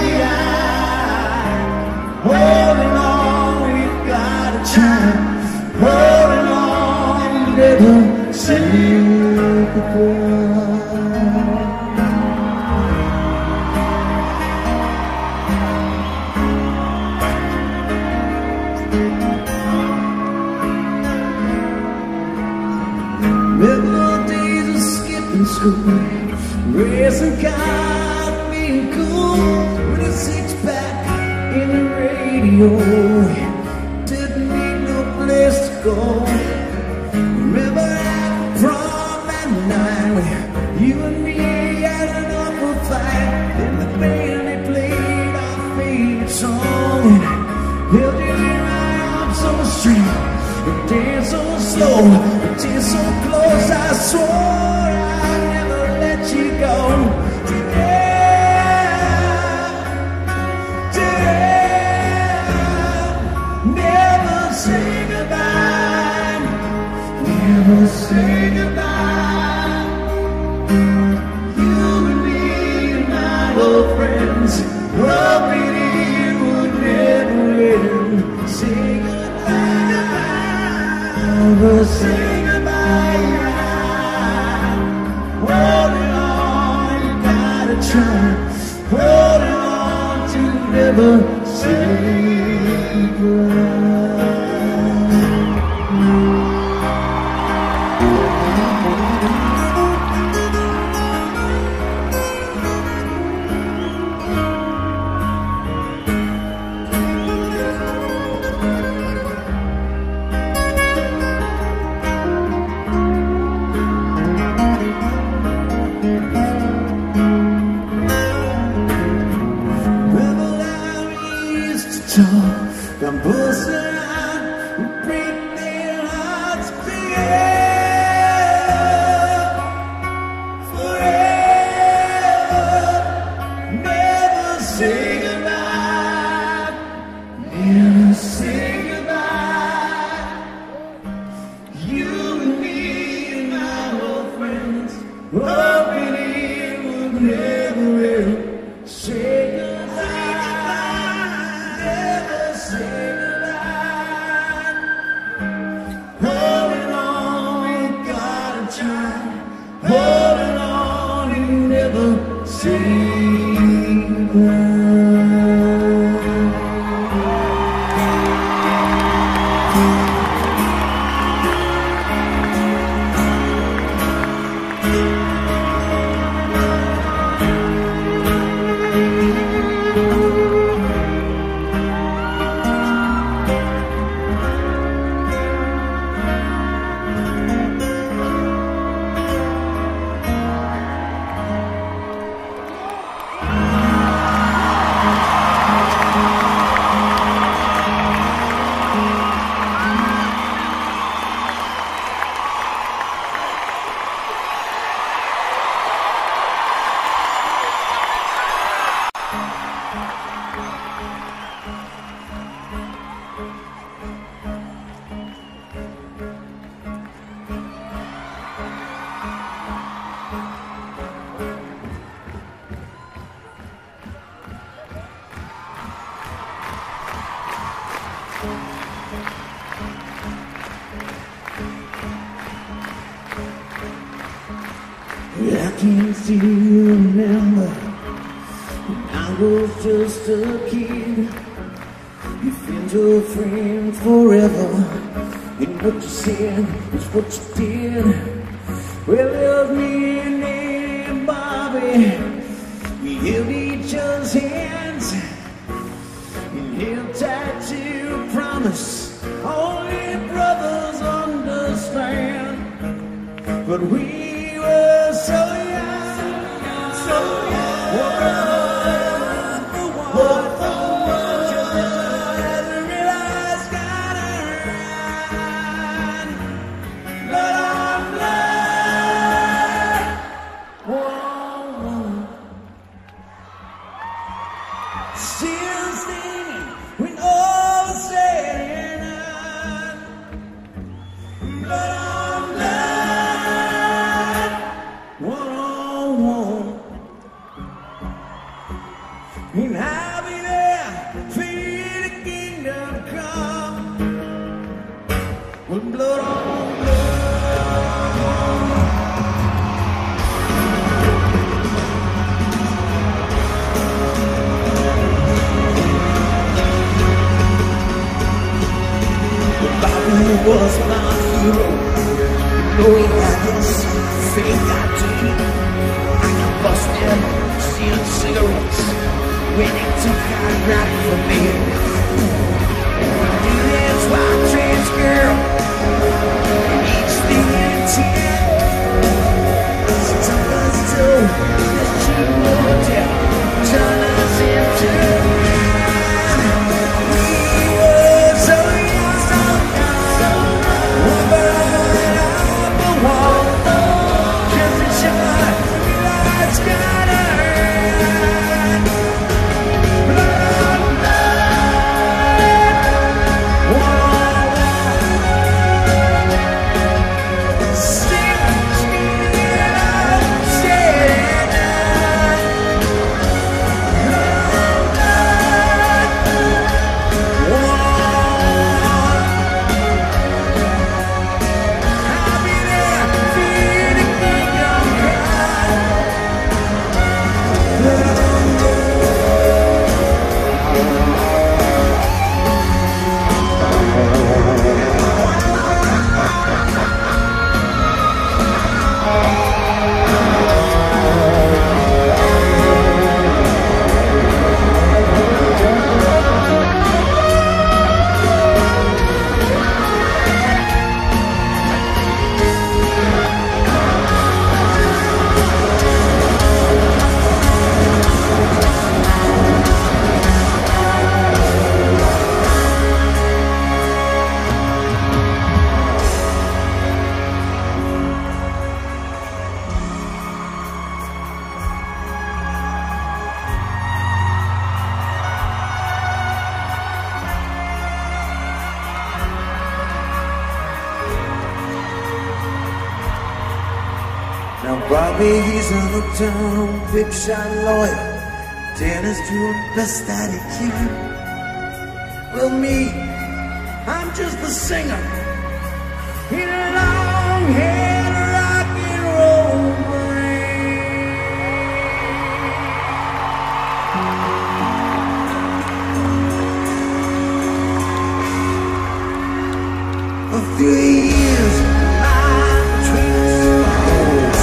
Holding on, we've got a chance. Holding on, never say goodbye. Remember the days of skipping school, racing cars, being cool with a six-pack in the radio. Didn't need no place to go. Remember that prom that night when you and me had an awful fight. you in my arms so strong. You dance so slow, you dance so close. I swore I'd never let you go. Never say goodbye. Never say goodbye. You and me and my old friends, hoping it would never end. Say goodbye. Never say goodbye. Holding on, you gotta try. Holding on to never say goodbye. I'm busting out and break their hearts forever. Never say goodbye. Never say goodbye. You and me and my old friends, hoping it would never end. Say holding on and never say I can still remember when I was just a kid. You felt your friend forever, and what you said was what you did. Well, it was me and Bobby. We held each other's hands and held tight to a promise only brothers understand. But we were so young, so young. What the world hasn't realized gotta run. But I'm glad. Whoa. Still singing when all is said and done. But I'm glad. Whoa. And I'll be there for you, the kingdom come. With blood on blood. But Bobby was my hero. You know he had this fake ID. I got busted, stealing cigarettes. When they took out right from me, do this white trans girl, each thing in 10. She told us to, that she would turn us into men. We were Bobby, he's an uptown big shot lawyer. Dennis doing the best that he can. Well, me, I'm just the singer in a long-haired rock and roll band. A few years lie between us.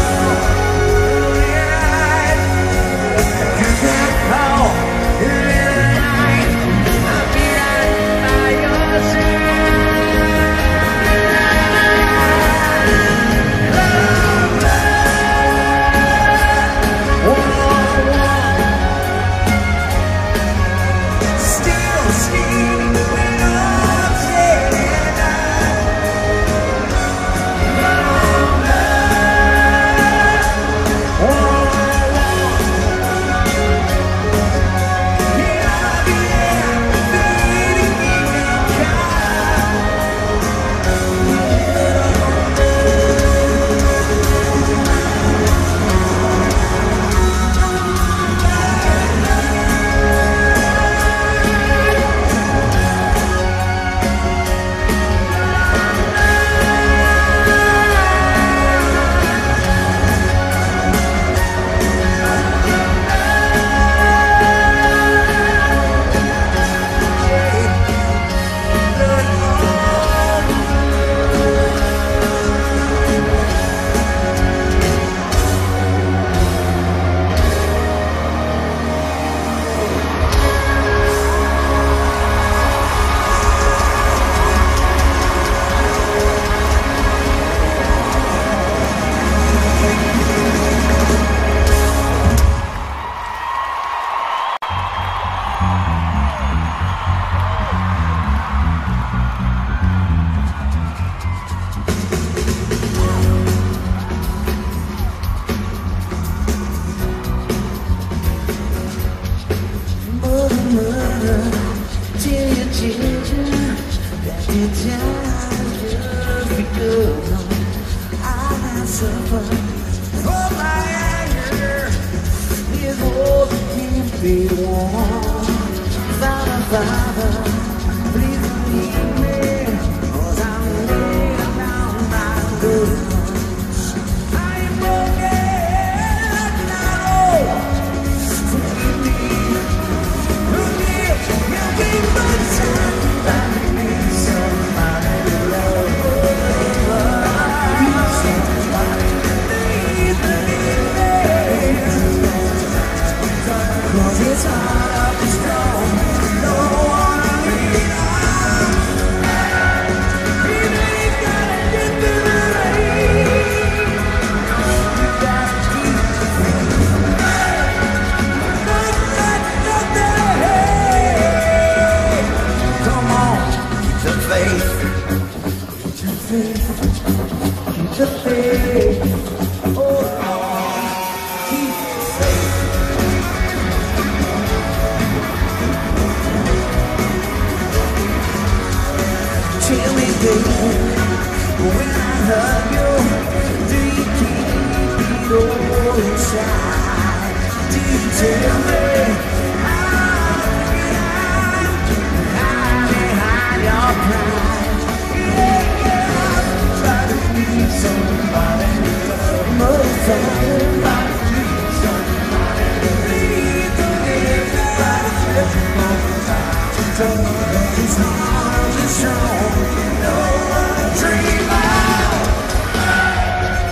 You can't call in the night. I'll be right by your still sleeping when I'm saying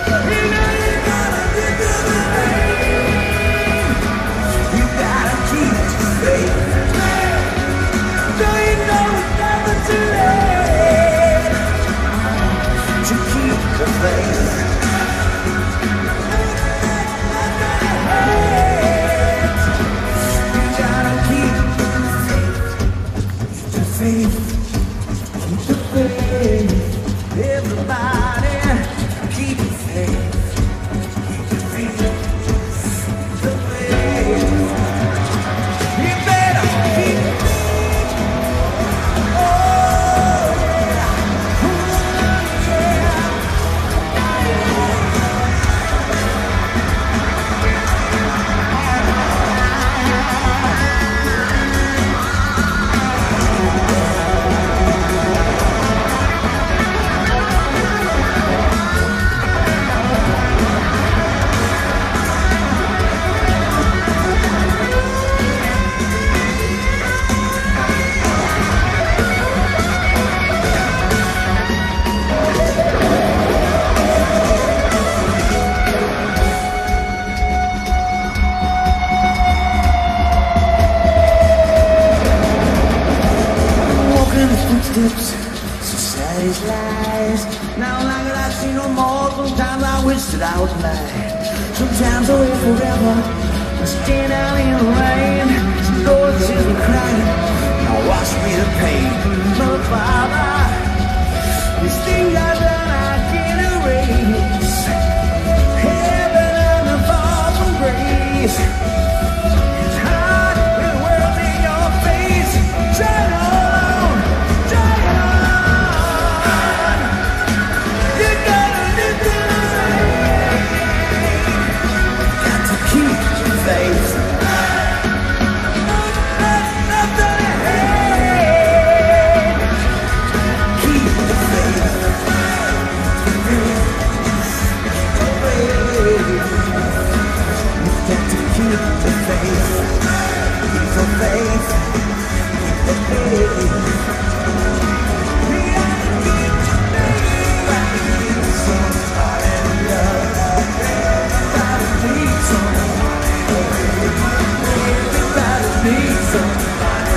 keep footsteps, society's lies. Now like I see no more, sometimes I wish that I was blind. Sometimes I wait forever, I stand out in the rain. Some Lord sees me crying, now wash me the pain. Mother, Father, these things I've done I can't erase. Heaven and the fall from grace. It's hard when the world's in your face. Try it on, try it on. You gotta live the life. Got to keep the faith. Nothing ahead. Keep the faith. Got to keep the faith. Keep the faith. Keep the faith. We gotta keep the faith. Somebody love. Everybody needs somebody. Everybody needs somebody.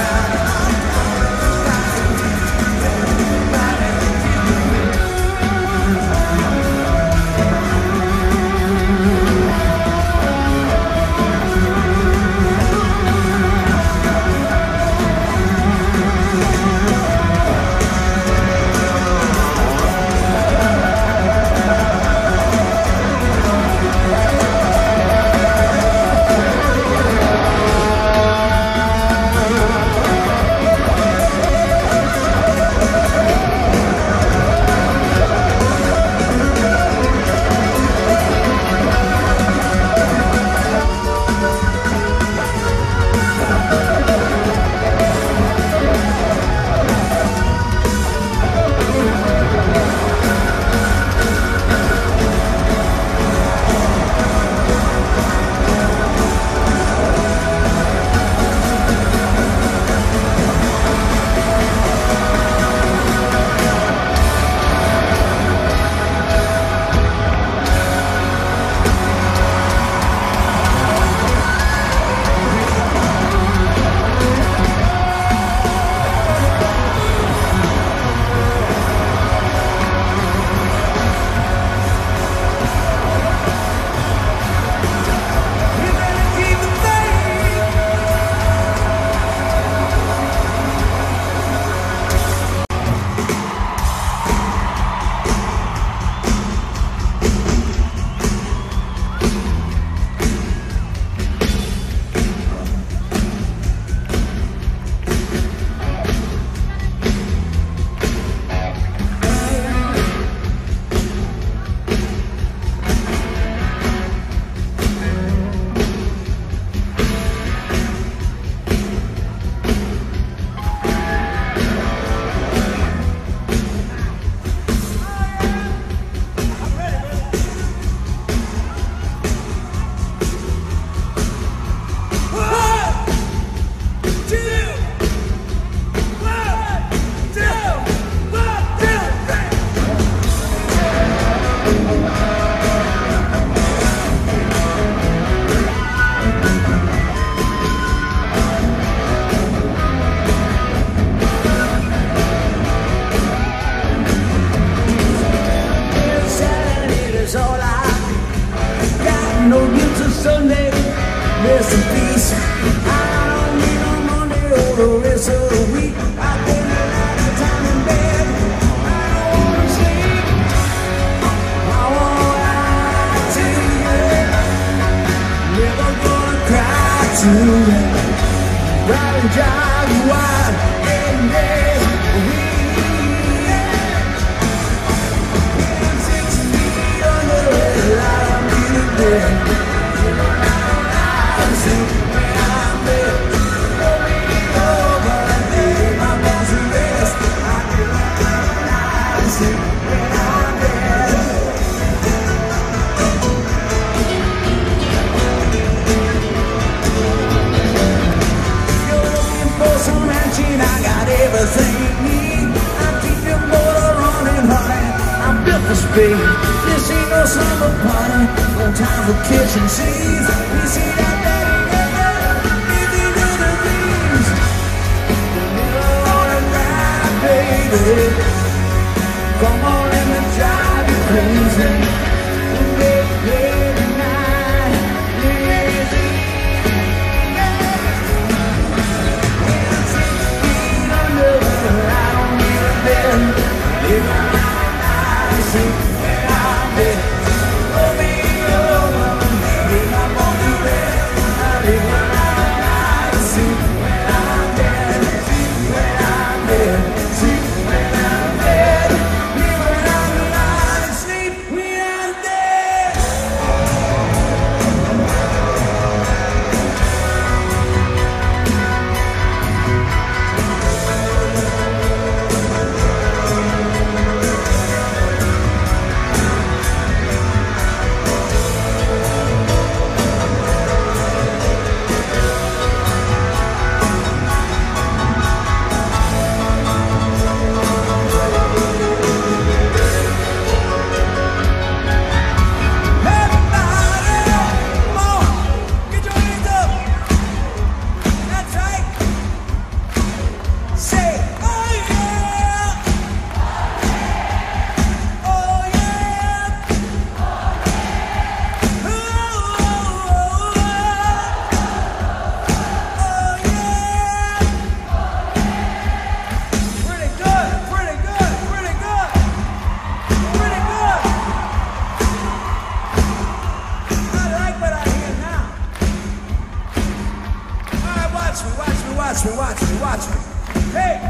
No use to Sunday, rest in peace. I don't need no Monday or the rest of the week. I've been a lot of time in bed. I don't wanna sleep. I won't lie to you. Never gonna cry to you. Riding jobs wide every day. We 6 feet under the light of beauty. This ain't no summer party, no time for kitchen scenes. We see that baby, easy to the dreams. The middle on the ride, baby. Come on, let me drive you crazy. Yeah, yeah, tonight, yeah, yeah. 6 feet under, I don't need a bed. Living out, sleep without bed. Roll me over, leave my bone to bed. I live without, sleep without bed. Sleep without bed. Sleep without bed. Live without life, sleep without bed. Watch me. Hey!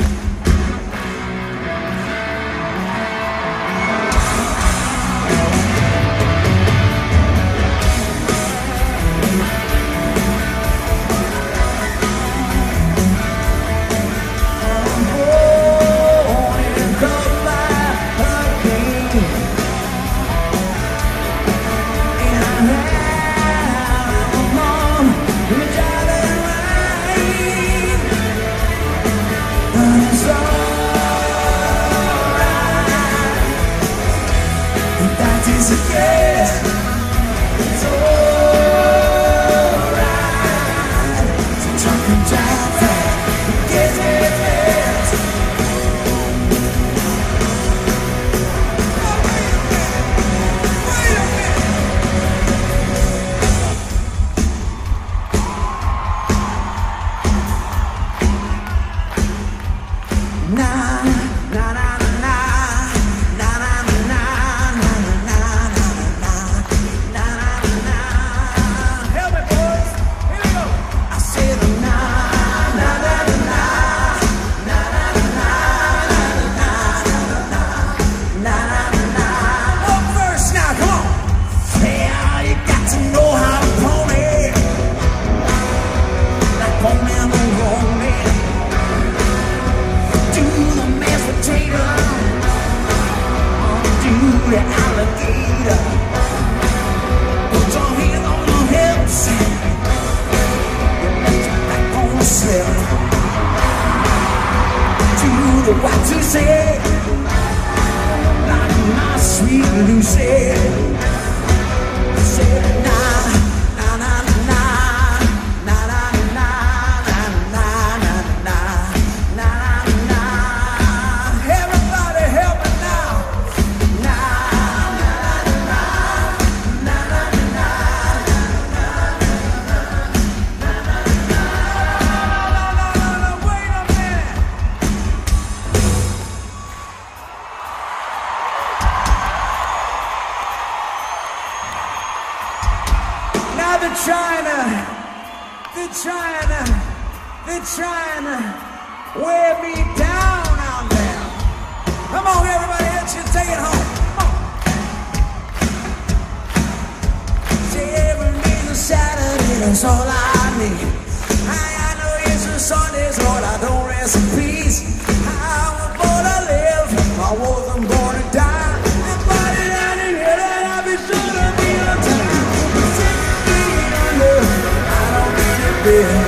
What to say, like my sweet Lucy said, na na na na na na na na na na na na. Everybody help me now. Na na na na na na na. Wait a minute. They're trying to wear me down out there. Come on, everybody, let's just take it home. Come on. Say every day's a Saturday, that's all I need. I know it's a Sunday, Lord, I don't rest in peace. I was born to live, I wasn't born to die. Everybody down in here, that I'll be sure to be on time. 6 feet under, I don't need a bed.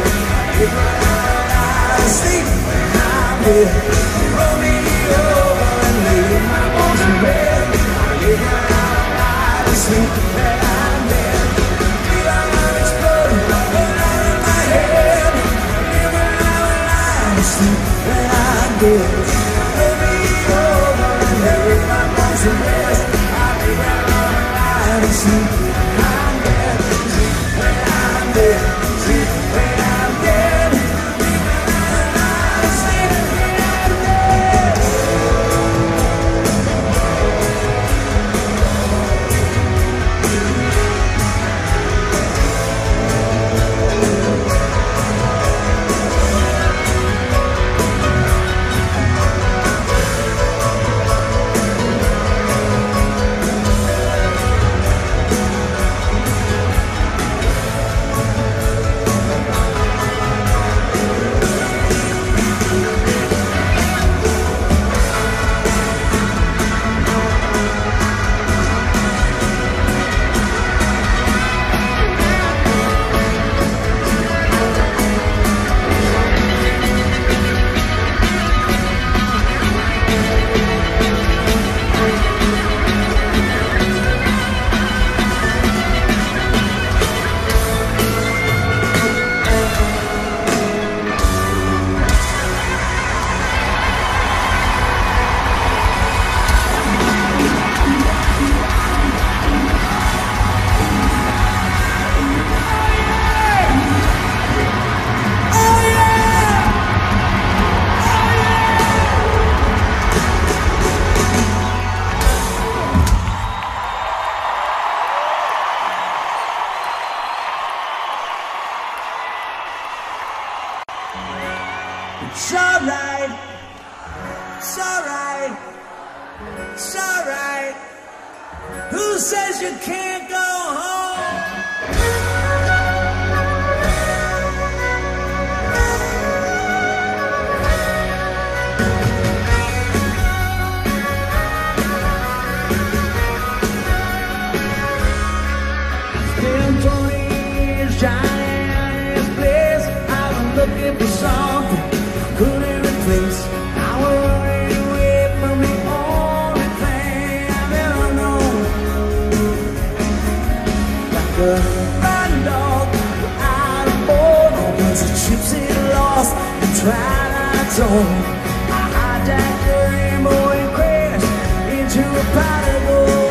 Sleep now, yeah. Roll me over and lay my bones in bed. Live out, sleep that I'm dead. Feel like I'm exploding, but out of my head. Live out, sleep that I'm dead. it's alright, it's alright. Who says you can't go home? Been 20 years shining in this place. I've been looking for something I couldn't replace. I was running away from the only thing I've ever known. Like a rotten dog out of board, a bunch of chips it lost in Twilight Zone. I hijacked the rainbow and crashed into a pot of gold.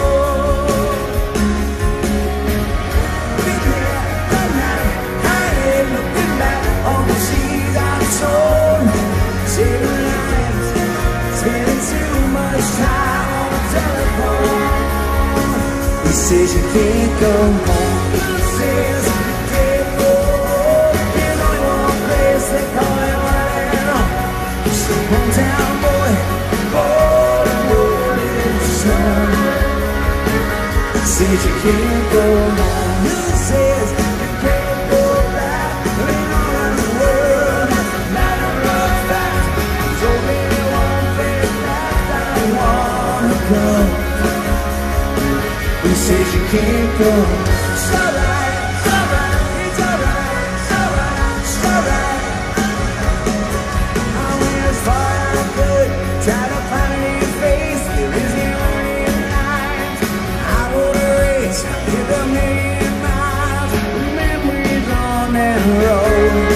Saving lives, spending too much time on the telephone. He says you can't go home. He says you can't go home. There's only one place they call it right. It's the hometown boy, born and born in the sun. He says you can't go home. He says you can't go back. Living around the world, that's a matter of fact. He says you can't go. It's alright, it's alright, it's alright, it's alright, it's alright. I went as far as I could, try to find it in your face. There isn't any lines I would erase with a million miles of memories on that road.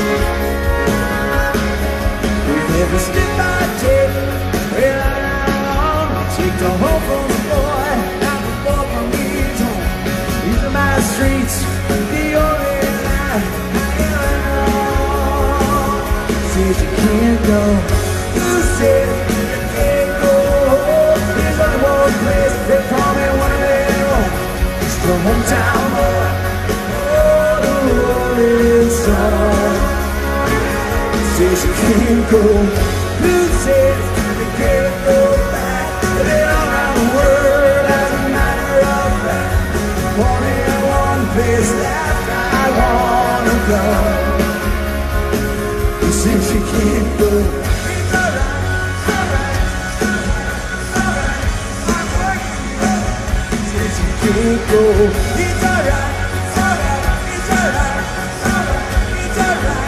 With every step I take, well, take the hope from the boy, not the boy from his home. These are my streets, the only life I ever know. Says you can't go. Who says you can't go? There's only one place they call me when I'm home. It's the hometown boy, oh, the rolling sun. Says you can't go. Who says you can't go back? Living around the world as a matter of fact. Only one place left I wanna go. He says you can't go. It's alright, it's alright, it's alright, I'm working. He says you can't go. It's alright, it's alright, it's alright, it's alright, it's alright.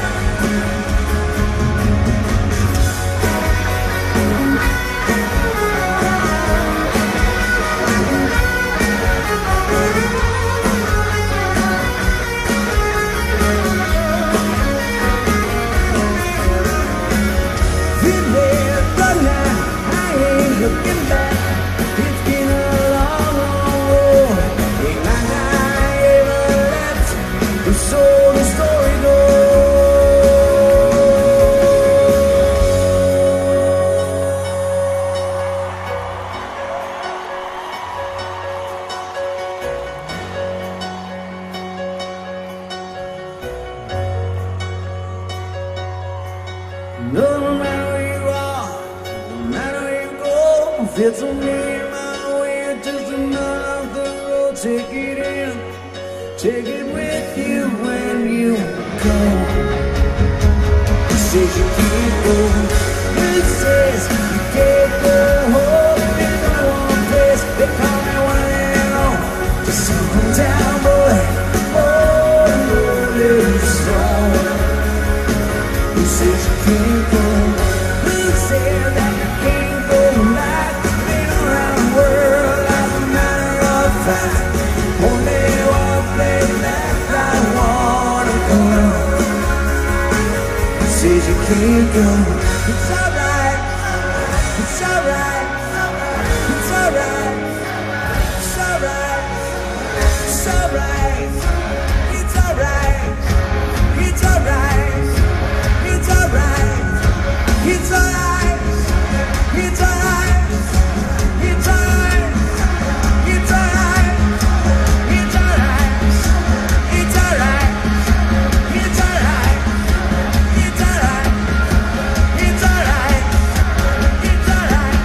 Looking back, it's been a long, long road. Ain't like I ever left, and so the story goes. No matter where you are, no matter where you go, if it's a million mile away, just another road. Take it in, take it with you when you go. He says you can't go. He says you can't go home. There's only one place they call me when I'm home. Just a hometown boy, oh, the rolling stone. He says you can't go. He says that you can't go back. Been around the world as a matter of fact. Only one place left I wanna go. He says you can't go. It's alright, it's alright, it's alright, it's alright, it's alright, it's alright, it's alright. It's alright, it's alright, it's alright, it's alright, it's alright, it's alright, it's alright, it's alright, it's alright, it's alright, it's alright,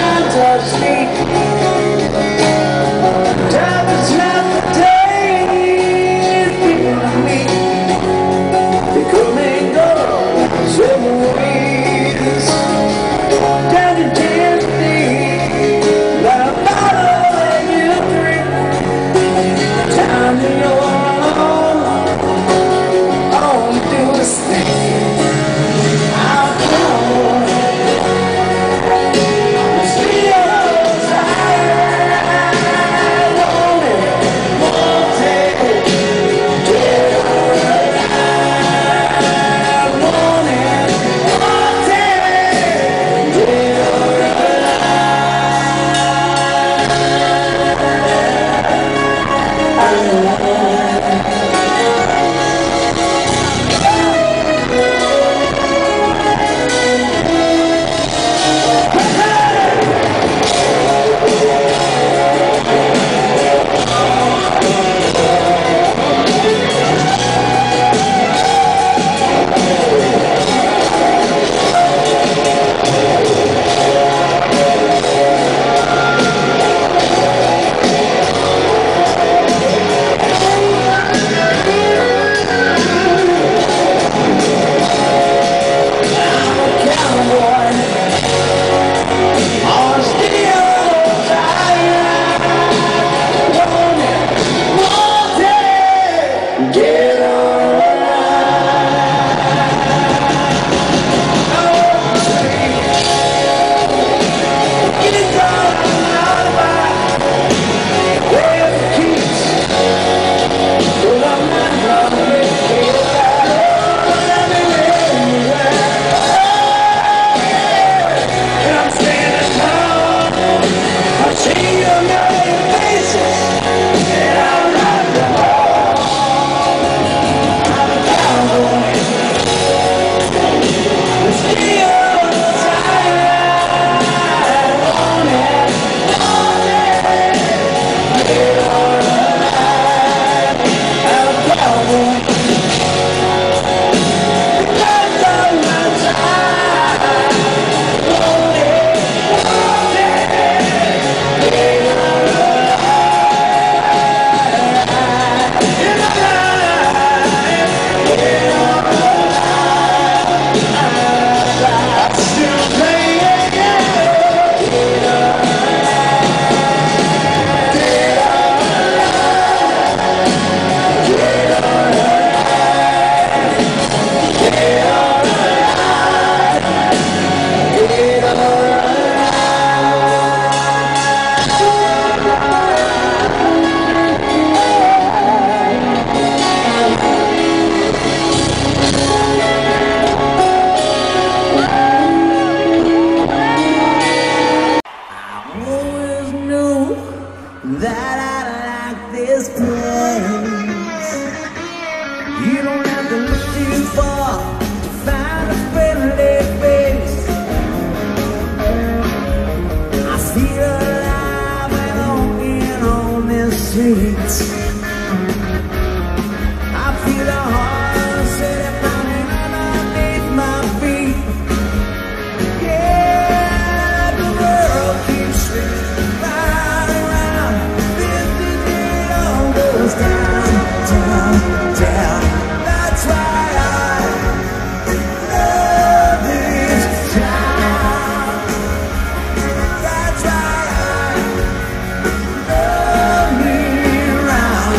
mind touch me. Time is not the day, feeling me. They come and go, several ways. Down to Tennessee, got a bottle and you drink. Time to go alone, all you do is think. I'll come. That I like this place. You don't have to look too far to find a friendly face. I feel alive when walking on this street. I feel a heart city pounding underneath my feet. Yeah, the world keeps spinning right around. Down, down. That's why I love this town. That's why I love me around.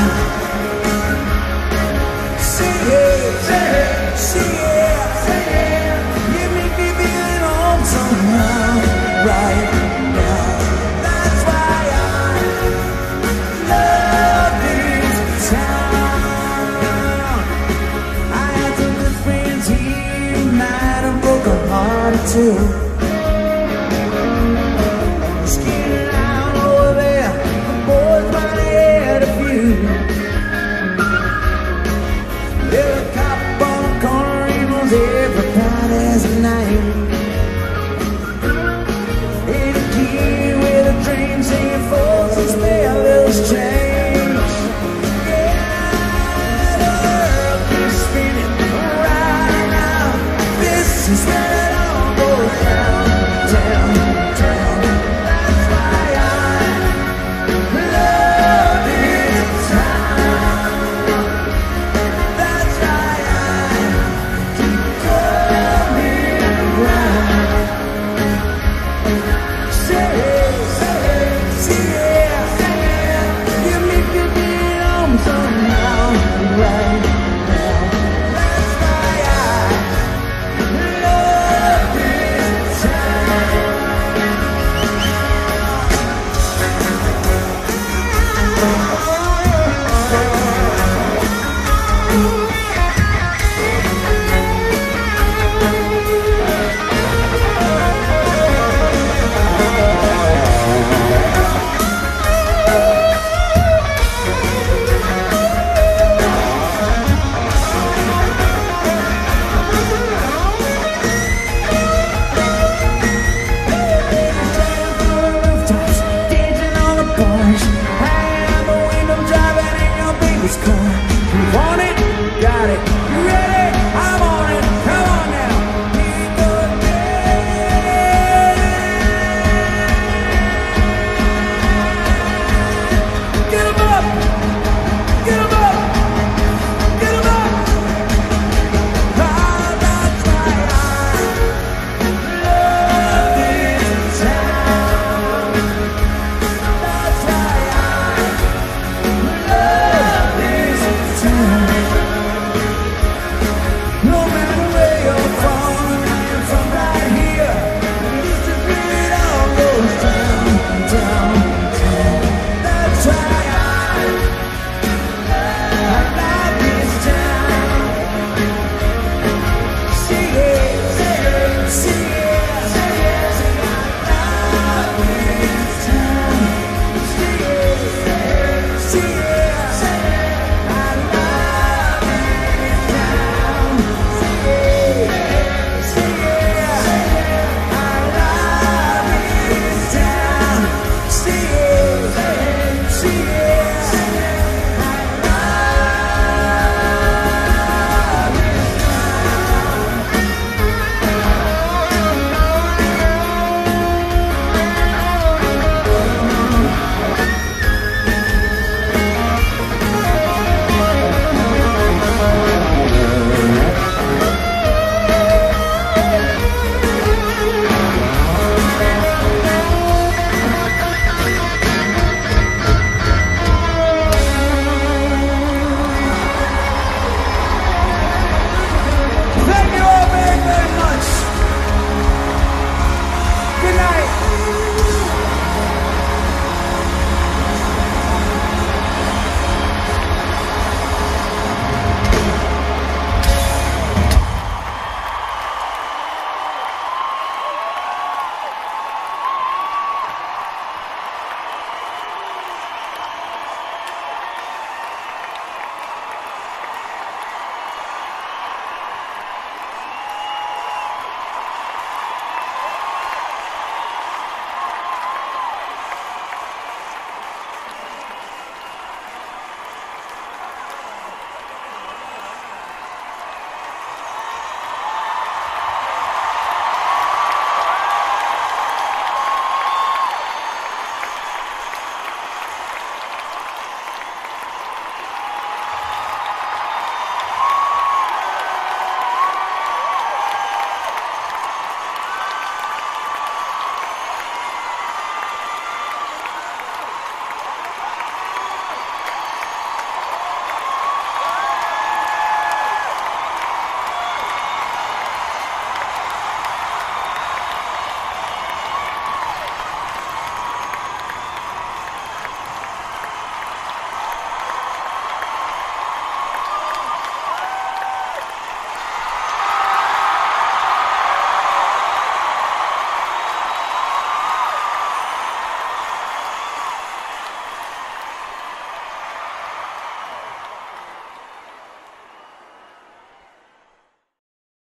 see